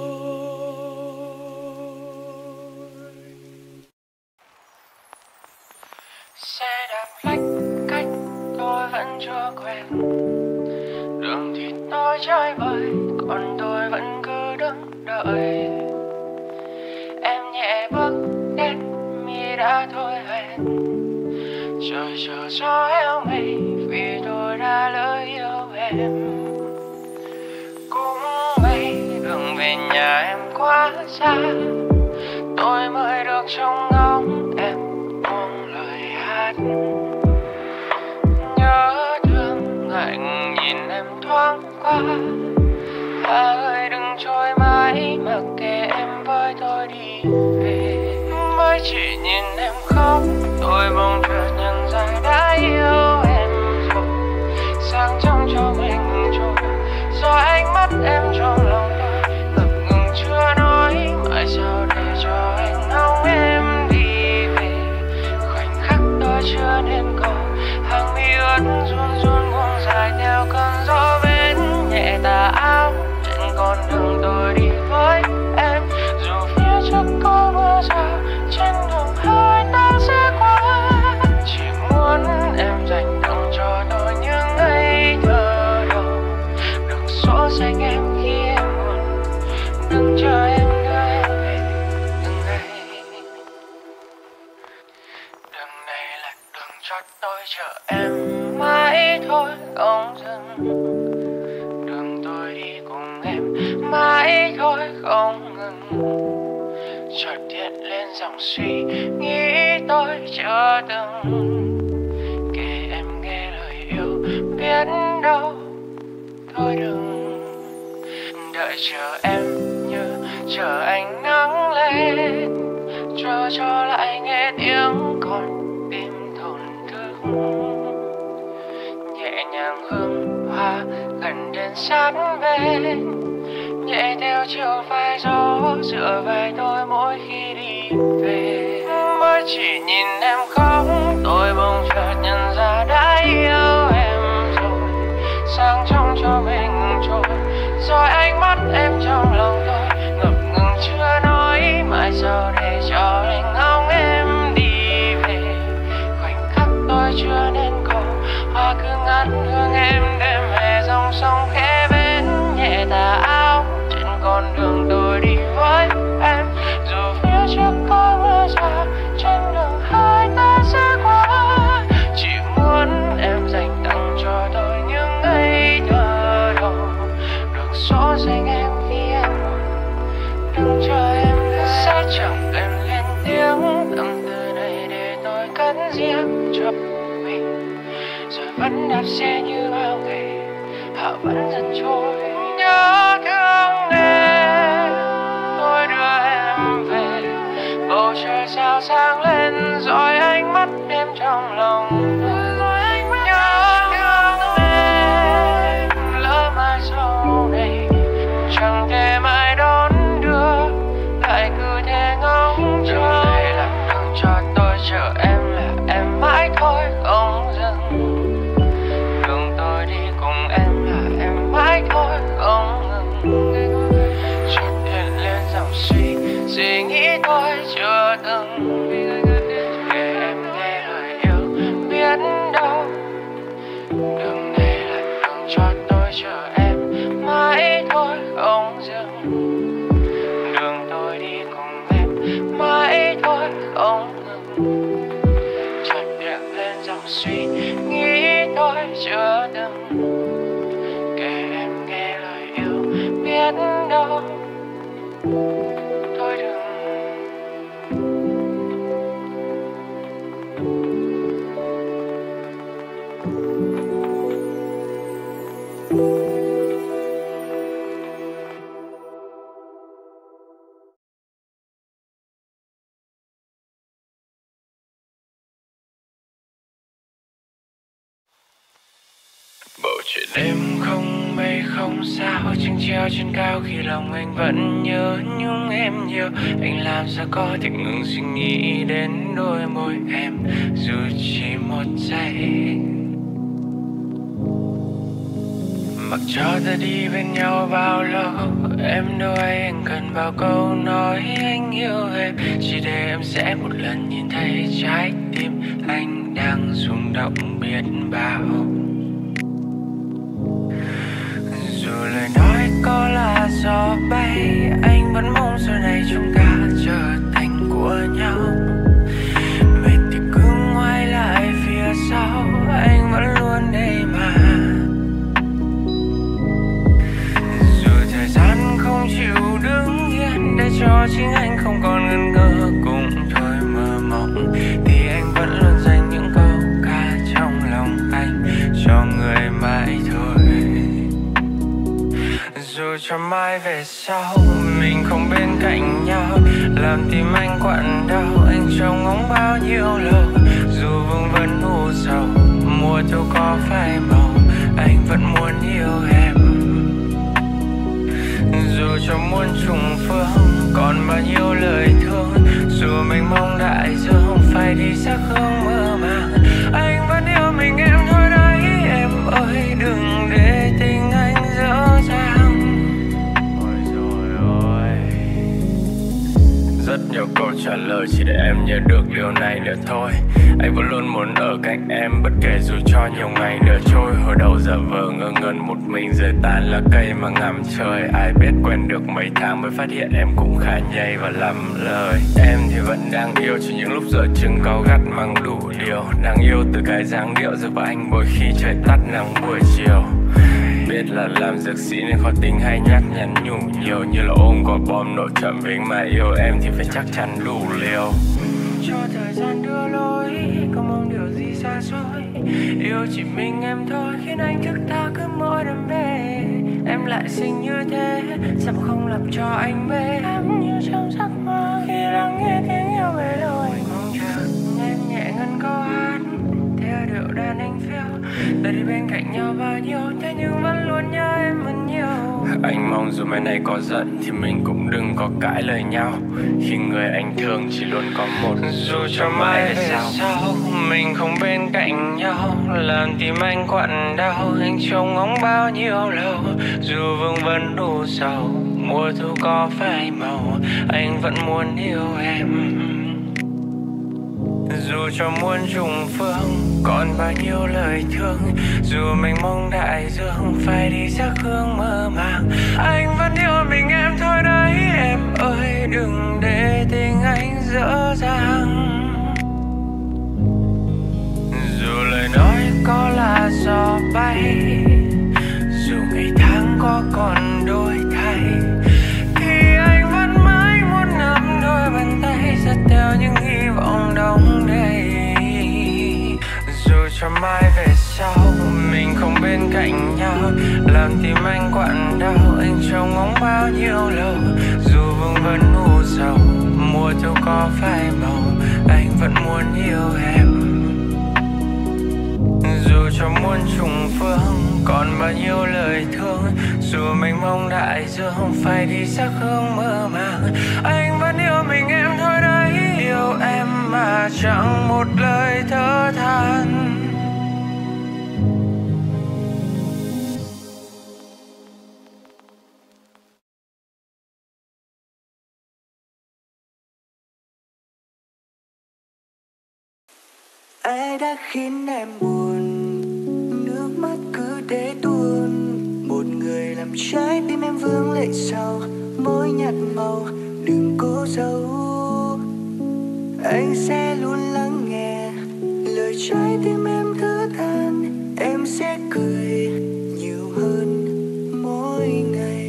Xe đạp lách cách tôi vẫn chưa quen, đường thì tôi chơi vơi, còn tôi vẫn cứ đứng đợi. Em nhẹ bước đến mi đã thôi hẹn, trời chờ cho héo mây vì tôi đã lỡ yêu em. Cũng vậy, đường về nhà em quá xa, tôi mới được trông ngóng em buông lời hát. Nhớ thương anh nhìn em thoáng qua, à ơi đừng trôi mãi mặc kệ em với tôi đi về. Mới chỉ nhìn em khóc, tôi bỗng chợt nhận ra đã yêu em rồi. Sáng trong cho mình trôi, do ánh mắt em trong lòng tôi ngập ngừng chưa nói. Mãi sao để cho anh ngóng em đi về, khoảnh khắc đó chưa nên cầu. Hàng mi ướt run run buông dài theo cơn gió bên nhẹ tà áo trên con đường tôi đi với em. Dù phía trước có mưa rào, trên đường hai ta sẽ qua. thôi không dừng. Đường tôi đi cùng em mãi thôi không ngừng. Chợt hiện lên dòng suy nghĩ tôi chưa từng kể em nghe lời yêu, biết đâu thôi đừng. Đợi chờ em như chờ ánh nắng lên, chờ cho lại nghe tiếng con tim thổn thức. Nhẹ nhàng hương hoa gần đến sát bên, nhẹ theo chiều vai gió dựa vai tôi mỗi khi đi về. Mới chỉ nhìn em khóc tôi bỗng chợt nhận ra đã yêu em rồi. Sáng trong cho mình trôi rồi ánh mắt em trong lòng tôi ngập ngừng chưa nói mãi sao để cho anh ngóng em đi về. Khoảnh khắc tôi chưa nên cầu hoa cứ ngát hương em đêm về dòng sông khẽ bên nhẹ tà áo trên con đường tôi đi với em. Dù phía trước có mưa rào trên đường hai ta sẽ qua, chỉ muốn em dành tặng cho tôi những ngây thơ đầu được số danh em vì em đừng chờ em sẽ chẳng cần lên tiếng. Tâm tư này để tôi cất riêng cho mình, rồi vẫn đạp xe như bao ngày họ vẫn dần trôi. Nhớ thương em tôi đưa em về, bầu trời sao sáng lên rồi ánh mắt em trong lòng tôi. Nhớ thương em lỡ mai sau này chẳng thể mai đón đưa, lại cứ thế ngóng chờ. Đây là đường cho tôi chờ em là em mãi thôi không dừng. Đường tôi đi cùng em là em mãi thôi không ngừng. Chợt hiện lên dòng suy suy nghĩ tôi chưa từng để em nghe lời yêu, biết đâu đường này là đường cho tôi chờ em mãi thôi không dừng. Đường tôi đi cùng em mãi thôi không ngừng. Chợt hiện lên dòng suy nghĩ tôi chưa từng kể em nghe lời yêu, biết đâu thôi đừng. Bầu trời đêm không mây không sao, trăng treo trên cao khi lòng anh vẫn nhớ nhung em nhiều. Anh làm sao có thể ngừng suy nghĩ đến đôi môi em dù chỉ một giây. Mặc cho ta đi bên nhau bao lâu, em đâu ai anh cần bao câu nói anh yêu em. Chỉ để em sẽ một lần nhìn thấy trái tim anh đang rung động biết bao. Dù lời nói có là gió bay, anh vẫn mong sau này chúng ta trở thành của nhau. Mệt thì cứ ngoái lại phía sau, anh vẫn luôn đây mà. Dù thời gian không chịu đứng yên để cho chính anh không còn ngần ngơ cùng thôi mơ mộng, thì anh vẫn luôn dành những câu ca trong lòng anh cho người mãi thôi. Dù cho mai về sau mình không bên cạnh nhau, làm tim anh quặn đau, anh trông ngóng bao nhiêu lâu. Dù vương vấn u sầu, mùa thu có phai màu, anh vẫn muốn yêu em. Dù cho muôn trùng phương còn bao nhiêu lời thương, dù mình mong đại dương phải đi sắc hương mơ màng, anh vẫn yêu mình em thôi đấy em ơi, đừng để tình anh dở dang. Rất nhiều câu trả lời chỉ để em nhớ được điều này nữa thôi. Anh vẫn luôn muốn ở cạnh em bất kể dù cho nhiều ngày nữa trôi. Hồi đầu giờ vờ ngơ ngẩn một mình rời tàn lá cây mà ngắm trời. Ai biết quen được mấy tháng mới phát hiện em cũng khá nhây và lắm lời. Em thì vẫn đang yêu cho những lúc giờ chừng cáu gắt mang đủ điều. Đang yêu từ cái dáng điệu giúp anh mỗi khi trời tắt nắng buổi chiều. Biết là làm dược sĩ nên khó tính hay nhắc nhắn nhủ nhiều. Như là ôm quả bom nổ chậm mình mà yêu em thì phải chắc chắn đủ liều. Cho thời gian đưa lối, không mong điều gì xa xôi. Yêu chỉ mình em thôi khiến anh thức tha cứ mỗi đêm về. Em lại xinh như thế, sao không làm cho anh mê. Em như trong giấc mơ khi lắng nghe tiếng yêu về lối. Mong chờ nghe nhẹ ngân câu hát theo điệu đàn anh phiêu. Ta đi bên cạnh nhau bao nhiêu, thế nhưng vẫn luôn nhớ em vẫn nhiều. Anh mong dù mai này có giận thì mình cũng đừng có cãi lời nhau. Khi người anh thương chỉ luôn có một. Dù cho mai về sau mình không bên cạnh nhau, làm tim anh quặn đau. Anh trông ngóng bao nhiêu lâu, dù vương vấn đủ sầu. Mùa thu có phai màu, anh vẫn muốn yêu em. Dù cho muôn trùng phương còn bao nhiêu lời thương, dù mình mong đại dương phải đi sắc hương mơ màng, anh vẫn yêu mình em thôi đấy em ơi. Đừng để tình anh dở dang. Dù lời nói có là gió bay, dù ngày tháng có còn đổi thay, thì anh vẫn mãi muốn nắm đôi bàn tay dắt theo những hy vọng đong đầy. Dù cho mai về sau mình không bên cạnh nhau, làm tim anh quặn đau. Anh trông ngóng bao nhiêu lâu, dù vương vấn u sầu. Mùa thu có phai màu, anh vẫn muốn yêu em. Dù cho muôn trùng phương còn bao nhiêu lời thương, dù mình mong đại dương phải đi sắc hương mơ màng, anh vẫn yêu mình em thôi đấy. Yêu em mà chẳng một lời thở than. Ai đã khiến em buồn, nước mắt cứ thế tuôn. Một người làm trái tim em vương lệ sầu, môi nhạt màu đừng cố giấu. Anh sẽ luôn lắng nghe lời trái tim em thở than. Em sẽ cười nhiều hơn mỗi ngày.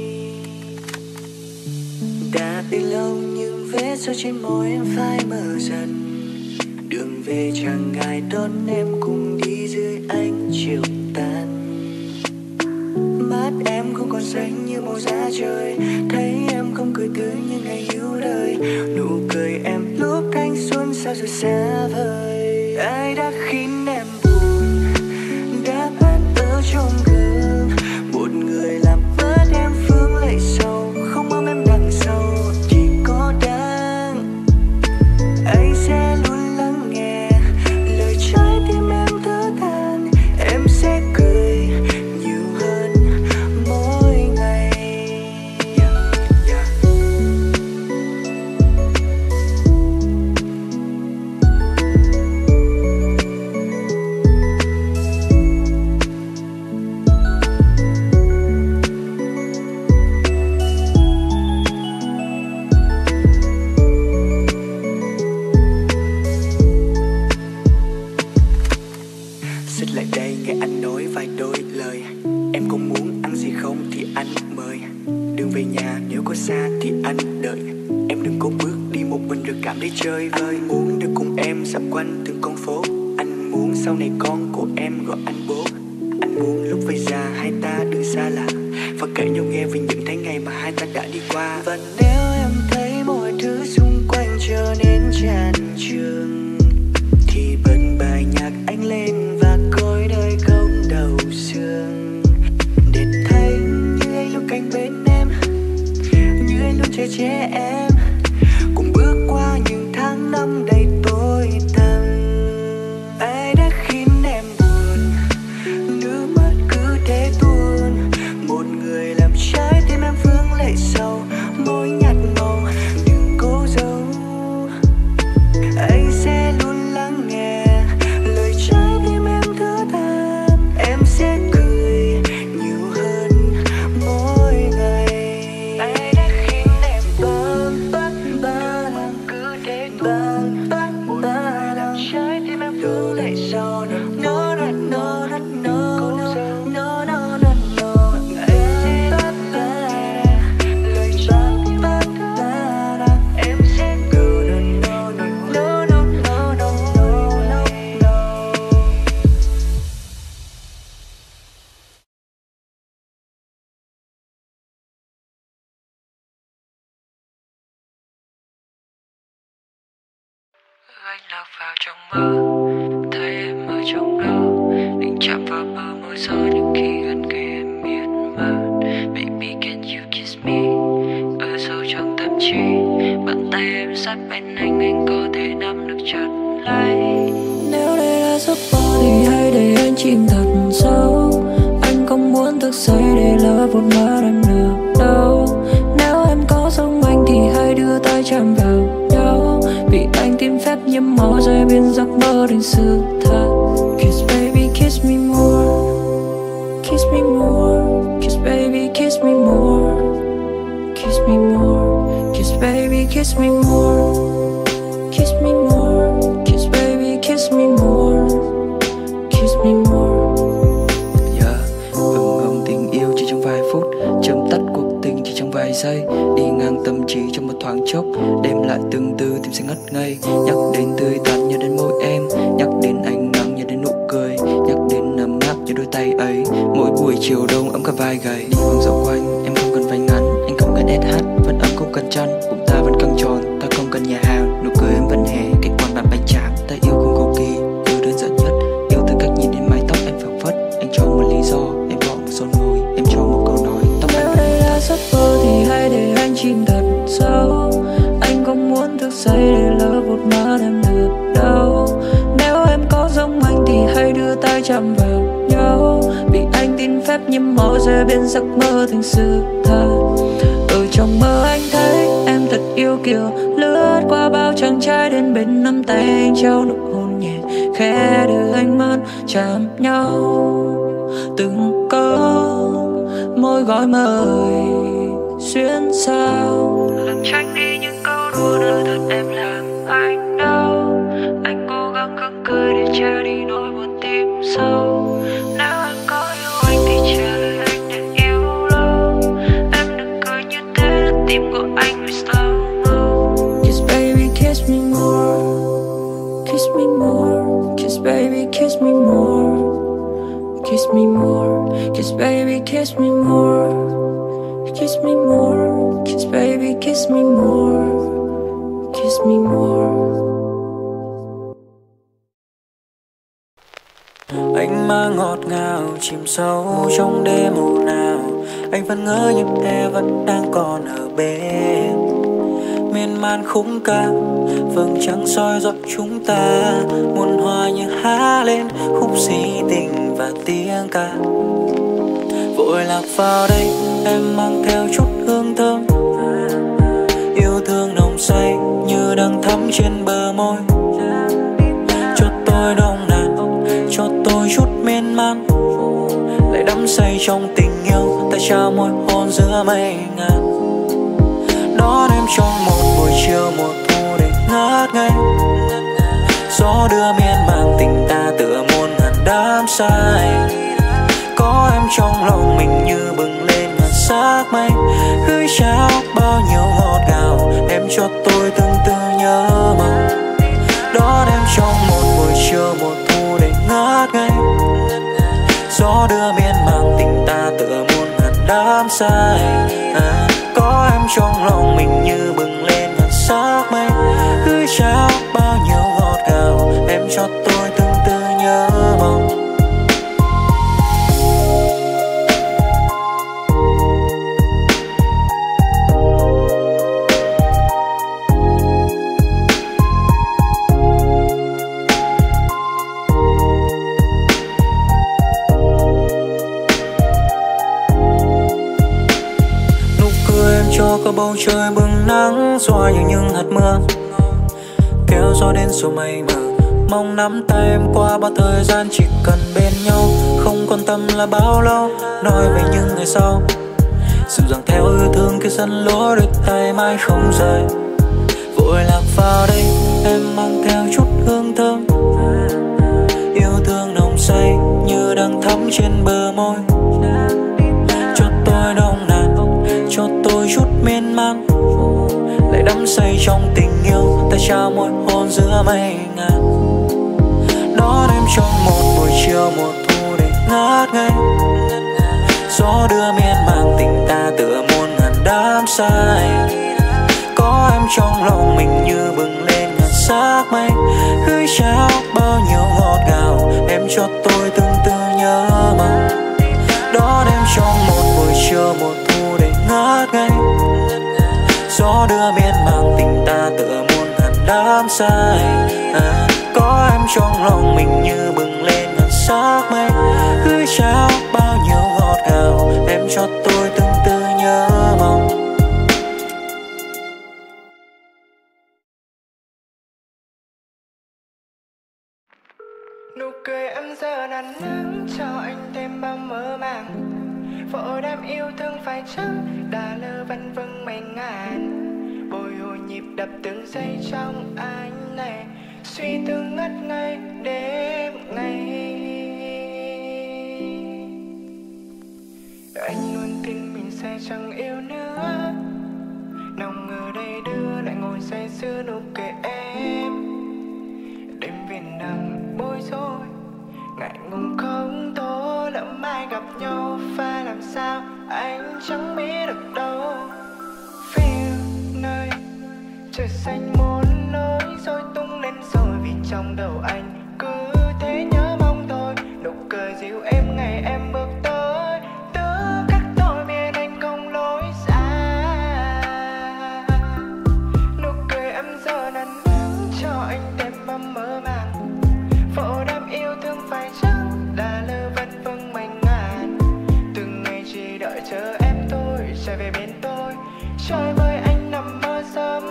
Đã từ lâu nhưng vết sâu trên môi em phai mờ dần. Đường về chẳng ai đón em cùng đi dưới ánh chiều tàn. Mắt em không còn xanh như màu da trời, thấy em không cười tươi như ngày yêu đời. Nụ cười em lúc thanh xuân sao rồi xa vời. Ai đã khiến em buồn, đã bắt ở trong gương. Một người làm mất em phương lệ sầu, không mong em đằng sau chỉ có đáng. Anh sẽ luôn lắng nghe lời trái tim em thở than. Em sẽ cười nhiều hơn mỗi ngày. Yeah, yeah. Xích lại đây nghe anh nói vài đôi lời. Em có muốn ăn gì không thì anh mời. Đường về nhà nếu có xa thì anh đợi. Em đừng có bước đi một mình rồi cảm thấy chơi vơi. Anh muốn được cùng em dạo quanh từng con phố. Anh muốn sau này con của em gọi anh bố. Anh muốn lúc về già hai ta đừng xa lạ, và kể nhau nghe về những tháng ngày mà hai ta đã đi qua. Và nếu em thấy mọi thứ xung quanh trở nên chán trường, thì bật bài nhạc anh lên và coi đời không đầu sương. Để thấy như anh lúc cạnh bên em, như anh luôn chờ che em, cùng bước qua những tháng năm đầy tối tăm. Ai đã khiến em buồn, nước mắt cứ thế tuôn. Một người làm trái tim em vương lệ sầu, môi nhạt màu đừng cố giấu. Anh sẽ luôn lắng nghe anh lạc vào trong mơ, thấy em ở trong đó, định chạm vào bờ môi gió nhưng khi gần kề em miên man. Baby can you kiss me, ở sâu trong tâm trí, bàn tay em sát bên anh, anh có thể nắm được chặt lấy. Nếu đây là giấc mơ thì hãy để anh chìm thật sâu, anh không muốn thức dậy để lỡ một mắt em được đâu. Nếu em có giống anh thì hãy đưa tay chạm vào nhau, vì anh tìm phép nhiễm màu rơi bên giấc mơ thành sự thật. Kiss baby kiss me more, kiss me more, kiss baby kiss me more, kiss me more, kiss baby kiss me more, kiss me more, kiss baby kiss me more, kiss me more. Yeah, ừng ừng tình yêu chỉ trong vài phút, chấm tắt cuộc tình chỉ trong vài giây, đi ngang tâm trí trong một thoáng chốc, đêm lại từng từ tim sẽ ngất ngây. Nhắc đến tươi tắn nhớ đến môi em, nhắc đến ánh nắng nhớ đến nụ cười, nhắc đến ấm áp như đôi tay ấy. Mỗi buổi chiều đông ấm cả vai gầy, đi vòng dạo quanh em không cần váy ngắn, anh không cần ét hát, vẫn ấm không cần chăn, bụng ta vẫn căng tròn, ta không cần nhà hàng, nụ cười em vẫn hè, cách quan bạn bánh tráng. Ta yêu không cầu kỳ, yêu đơn giản nhất, yêu từ cách nhìn đến mái tóc em phảng phất. Anh cho một lý do, em gọi một son môi, em cho một câu nói, tóc anh nếu đây là giấc mơ thì hãy để anh chìm thật sâu, anh không muốn thức dậy để lỡ một mắt em được đâu. Nếu em có giống anh thì hãy đưa tay chạm vào nhau, vì anh tin phép nhiễm màu rơi bên giấc mơ thành sự thật. Ở trong mơ anh thấy em thật yêu kiều, lướt qua bao chàng trai đến bên nắm tay anh trao nụ hôn nhẹ, khẽ đưa ánh mắt chạm nhau. Từng câu môi gọi mời xuyên sao, làm tránh đi những câu đùa nơi thật em làm anh đau. Anh cố gắng gắng cười để che đi nỗi buồn tim sâu. Nếu em có yêu anh thì trả lời anh để yêu lâu. Em đừng cười như thế, tim của anh bị slow mo. Kiss baby kiss me more, kiss me more, kiss baby kiss me more, kiss me more, kiss baby kiss me more, kiss me more, kiss baby kiss me more, kiss me more. Anh mang ngọt ngào chìm sâu trong đêm ồn ào, anh vẫn ngỡ như em vẫn đang còn ở bên. Miên man khung ca vầng trăng soi dọi chúng ta, muôn hoa như há lên khúc si tình và tiếng ca. Vội lạc vào đây em mang theo chút hương thơm, yêu thương nồng say như đang thắm trên bờ môi. Cho tôi đông nàn, cho tôi chút miên man, lại đắm say trong tình yêu, ta trao môi hôn giữa mây ngàn. Đón em trong một buổi chiều mùa thu để ngát ngây, gió đưa miên man tình ta tựa muôn ngàn đắm say. Có em trong lòng mình như bừng lên ngàn sắc mây, gửi trao bao nhiêu ngọt ngào em cho tôi từng từ nhớ mong. Đón em trong một buổi chiều mùa thu để ngát ngây, gió đưa miên man tình ta tựa muôn ngàn đắm say. À, có em trong lòng mình như bừng lên ngàn sắc mây, gửi trao bao nhiêu ngọt ngào em cho tôi từng từ nhớ mong. Cho cả bầu trời bừng nắng xóa như những hạt mưa, kéo gió đến số mây mờ. Mong nắm tay em qua bao thời gian, chỉ cần bên nhau, không quan tâm là bao lâu. Nói về những ngày sau, dịu dàng theo yêu thương kia dẫn lối đôi tay mãi không rời. Vội lạc vào đây em mang theo chút hương thơm, yêu thương nồng say như đang thắm trên bờ môi. Cho tôi đông nàn, cho tôi chút miên man, lại đắm say trong tình yêu, ta trao môi hôn giữa mây ngàn. Đón em trong một buổi chiều mùa thu để ngát ngây, gió đưa miên man tình ta tựa muôn ngàn đắm say. Có em trong lòng mình như bừng lên ngàn xác mây, gửi trao bao nhiêu ngọt ngào đem cho tôi từng từ nhớ mong. Đón em trong một buổi trưa mùa thu đầy ngát ngây, gió đưa miên mang tình ta tựa muôn ngàn đám say. À, có em trong lòng mình như bừng lên ngàn sắc mây, gửi trao bao nhiêu ngọt ngào đem cho tôi từng từ nhớ mong. Nụ cười em giờ nắng nắng cho anh thêm bao mơ màng, vội đam yêu thương phải chăng đã lơ vân vân mây ngàn, bồi hồi nhịp đập từng giây trong anh này, suy tư ngất ngây đêm ngày. Anh luôn tin mình sẽ chẳng yêu nữa, nào ngờ đây đưa lại ngồi say sưa nụ cười em. Đêm về nằm bối rối, ngại ngùng không thố, lỡ mai gặp nhau phải làm sao anh chẳng biết được đâu. Phiêu nơi trời xanh muốn lối rồi tung lên rồi, vì trong đầu anh cứ thế nhớ mong thôi. Nụ cười dịu êm ngày em bước tới, từ cách tôi miền anh không lối xa. Nụ cười em giờ nắn nắng cho anh thêm bao mơ màng, vội đam yêu thương phải chăng đã lơ vân vân mây ngàn. Từng ngày chỉ đợi chờ em tôi trở về bên tôi, chơi với anh nằm mơ sớm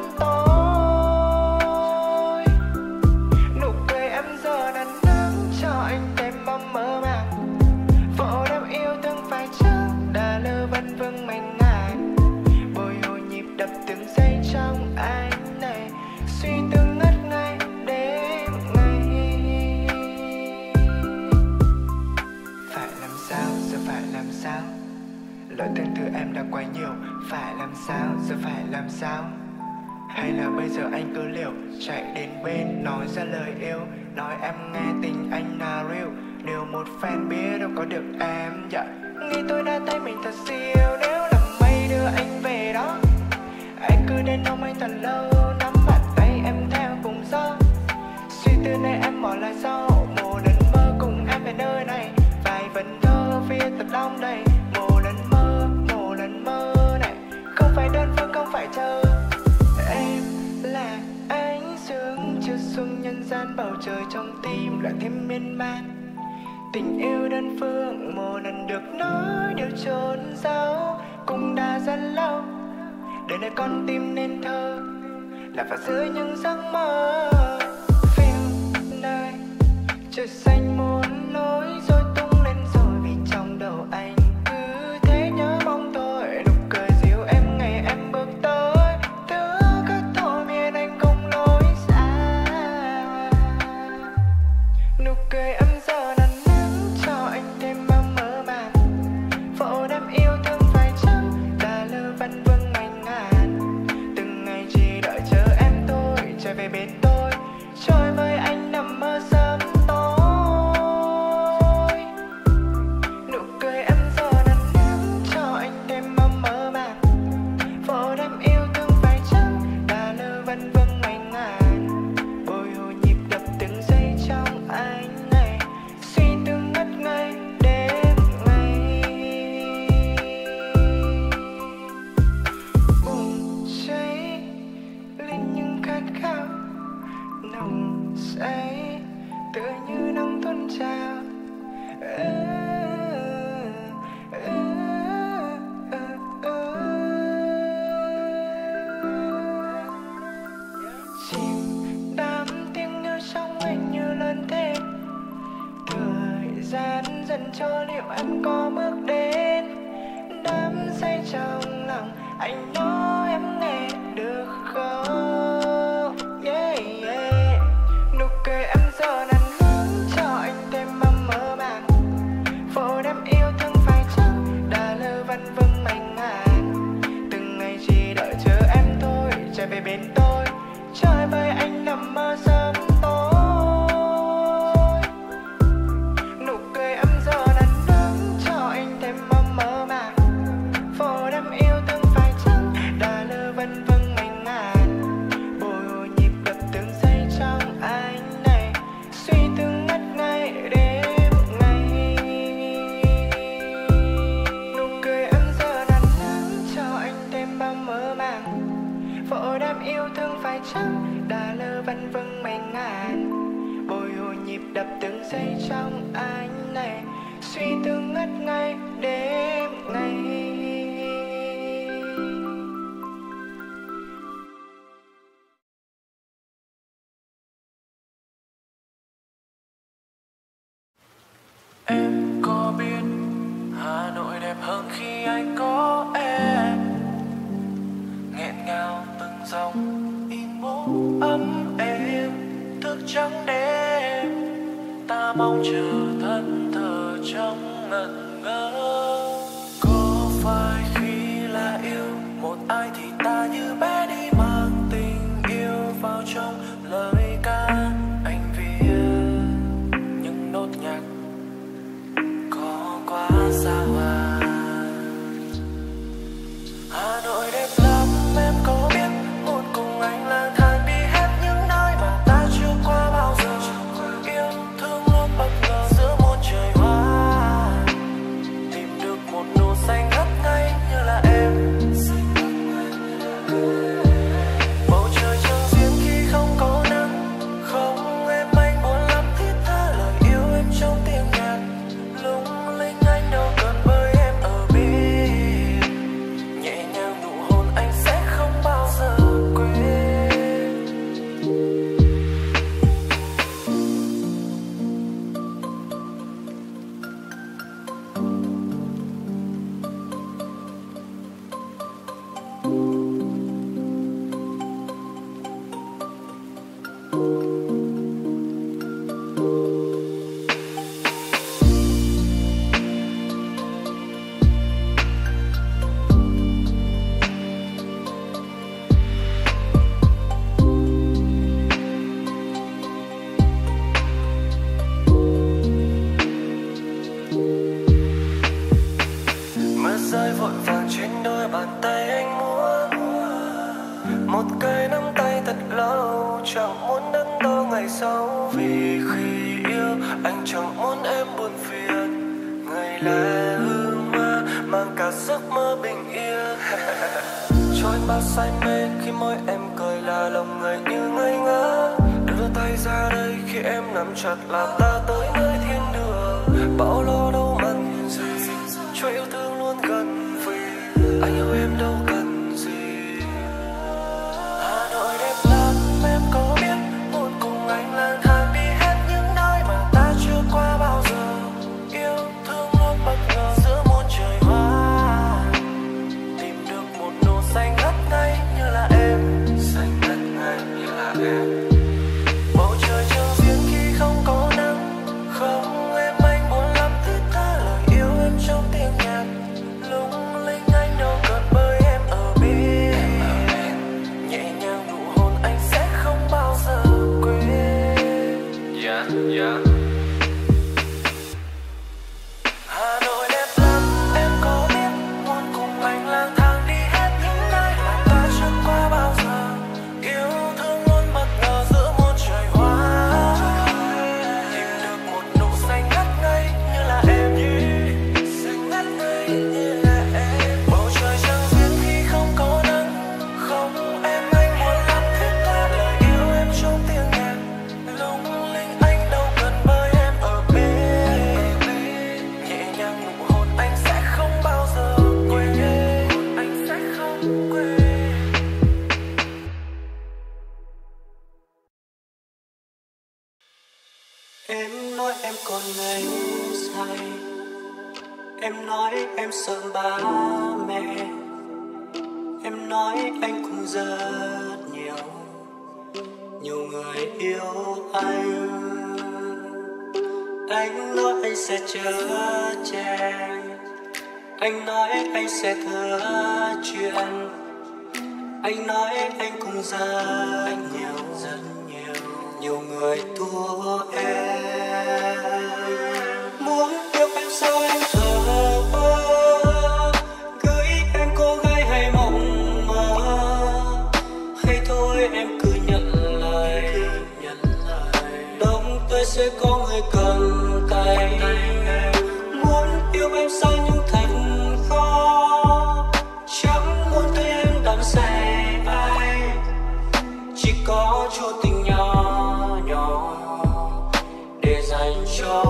tối. Nụ cười em giờ nắn nắng cho anh thêm bao mơ màng, vội đam yêu thương phải chăng đã lơ vân vân mây ngàn, bồi hồi nhịp đập từng giây trong anh này, suy tư ngất ngây đêm ngày. Phải làm sao giờ phải làm sao, lỗi tương tư em đã quá nhiều. Phải làm sao giờ phải làm sao, hay là bây giờ anh cứ liều chạy đến bên nói ra lời yêu, nói em nghe tình anh là real. Nếu một fan biết đâu có được em, dạ nghĩ tôi đã thấy mình thật siêu. Nếu là mây đưa anh về đó, anh cứ đến ôm anh thật lâu, nắm bàn tay em theo cùng gió. Suy tư này em bỏ lại sau, một lần mơ cùng em về nơi này, vài vần thơ viết thật đong đầy. Một lần mơ, một lần mơ này, không phải đơn phương, không phải chờ. Em là ánh sương chiếu xuống nhân gian, bầu trời trong tim lại thêm miên man. Tình yêu đơn phương một lần được nói điều trốn giấu, cũng đã rất lâu. Đời này con tim nên thơ là vào giữa những giấc mơ. Phiêu nơi trời xanh muốn lối rồi tung lên rồi, vì trong đầu anh cứ thế nhớ mong thôi. Nụ cười dịu em ngày em bước tới, thứ cách thôi miền anh không lối xa. Nụ cười em giờ nắn nắng cho anh thêm bao mơ màng, vội đam yêu thương phải chăng đã lơ vân vân ngày ngàn. Từng ngày chỉ đợi chờ em tôi trở về bên tôi, chơi với anh nằm mơ sớm tối. Nụ cười em giờ nắn nắng cho anh thêm bao mơ màng, vội đam yêu thương phải chăng đã lơ vân vân ngày ngàn, bồi hồi nhịp đập từng giây trong anh này, suy tư ngất ngây đêm ngày. Bùng cháy lên những khát khao nồng say, tựa như nắng tuôn trào. Ừ, ừ, ừ, ừ. Chìm đắm tiếng nhớ trong anh như lớn thêm, thời gian dần trôi liệu em có bước đến đắm say trong lòng anh nói em nghe được không? Yeah, yeah. Nụ cười em giờ nắn nắng cho anh thêm bao mơ màng, vội đam yêu thương phải chăng đã lơ vân vân mây ngàn. Từng ngày chỉ đợi chờ em thôi trở về bên tôi, chơi với anh nằm mơ sớm tối. Nụ cười em giờ nắn nắng cho anh thêm bao mơ màng, vội đam yêu thương phải chăng đã lơ vân vân ngày ngàn, bồi hồi nhịp đập từng giây mong chờ thẫn thờ trong ngẩn ngơ. Có phải khi là yêu một ai thì ta như bé đi mang tình yêu vào trong lời ca anh viết những nốt nhạc có quá xa hoa. Hà Nội đẹp lắm em có biết, muốn cùng anh lang thang đi hết những nơi mà ta chưa qua bao giờ. Yêu thương luôn bất ngờ giữa muôn trời hoa, tìm được một nụ xanh ngất ngây như là em. Bầu trời trăng xiên khi không có nắng, không em anh buồn lắm thiết tha lời yêu em trong tiếng nhạc. Lung linh anh đâu cần bơi em ở bên, nhẹ nhàng nụ hôn anh sẽ không bao giờ quên. Mưa rơi vội vàng trên đôi bàn tay anh muốn một cái nắm tay thật lâu, chẳng muốn đắn đo ngày sau. Vì khi yêu anh chẳng muốn em buồn phiền, người là hương ma mang cả giấc mơ bình yên. Cho anh bao say mê khi môi em cười là lòng người như ngây ngỡ. Đưa tay ra đây khi em nắm chặt là ta tới nơi thiên đường. Bao lo đâu mặn gì cho yêu thương luôn gần, vì anh yêu em đâu cần gì. Hà Nội đẹp lắm em có biết, muốn cùng anh lang thang đi hết những nơi mà ta chưa qua bao giờ. Yêu thương luôn bất ngờ giữa muôn trời hoa, tìm được một nụ xanh ngất ngây như là em. Xanh ngất ngây như là em. Bầu trời trăng xiên khi không có nắng, không em anh buồn lắm thiết tha lời yêu em trong tiếng nhạc. Lung linh anh đâu cần bơi em ở bên, nhẹ nhàng nụ hôn anh sẽ không bao giờ quên. Yeah, yeah. Hà Nội đẹp lắm em có biết, muốn cùng anh lang thang đi hết những nơi mà ta chưa qua bao giờ. Yêu thương luôn bất ngờ giữa muôn trời hoa, tìm được một nụ xanh ngất ngây như là em. Xanh ngất ngây như là em. Bầu trời trăng xiên khi không có nắng, không em anh muốn lắm thiết tha lời yêu em trong tiếng nhạc. Lung linh anh đâu cần bơi em ở bên, nhẹ nhàng nụ hôn anh sẽ không bao giờ quên. Anh sẽ không quên. Em nói em còn ngây say, em nói em sợ ba mẹ, em nói anh cũng rất nhiều, nhiều người yêu anh. Anh nói anh sẽ chở che, anh nói anh sẽ thừa chuyện, anh nói anh cũng rất nhiều, rất nhiều, nhiều người thua em. Muốn yêu em sao em thờ ơ, gửi em cô gái hay mộng mơ, hay thôi em cứ nhận lời, đông tôi sẽ có người cầm tay. Muốn yêu em sao nhưng thật khó, chẳng muốn thấy em đắm say ai, chỉ có chút tình nhỏ nhỏ để dành cho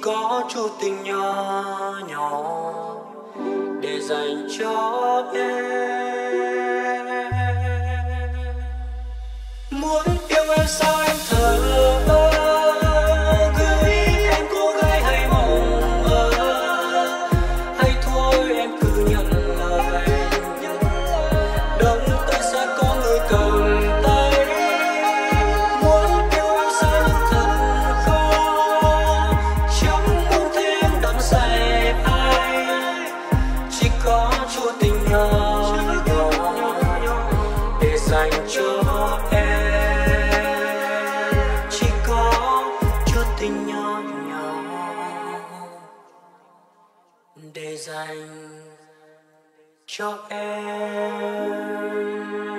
có chút tình nhỏ nhỏ để dành cho em. Muốn yêu em sao em thở ơ, gửi em cô gái hay mộng mơ, hay thôi em cứ nhận lời, đợi tôi sẽ có người cầm tay. Muốn yêu em sao em thật khó, chẳng muốn thêm đắm say ai, chỉ có chút tình nhỏ nhỏ để dành cho em. Chỉ có chút tình nhỏ nhỏ để dành cho em.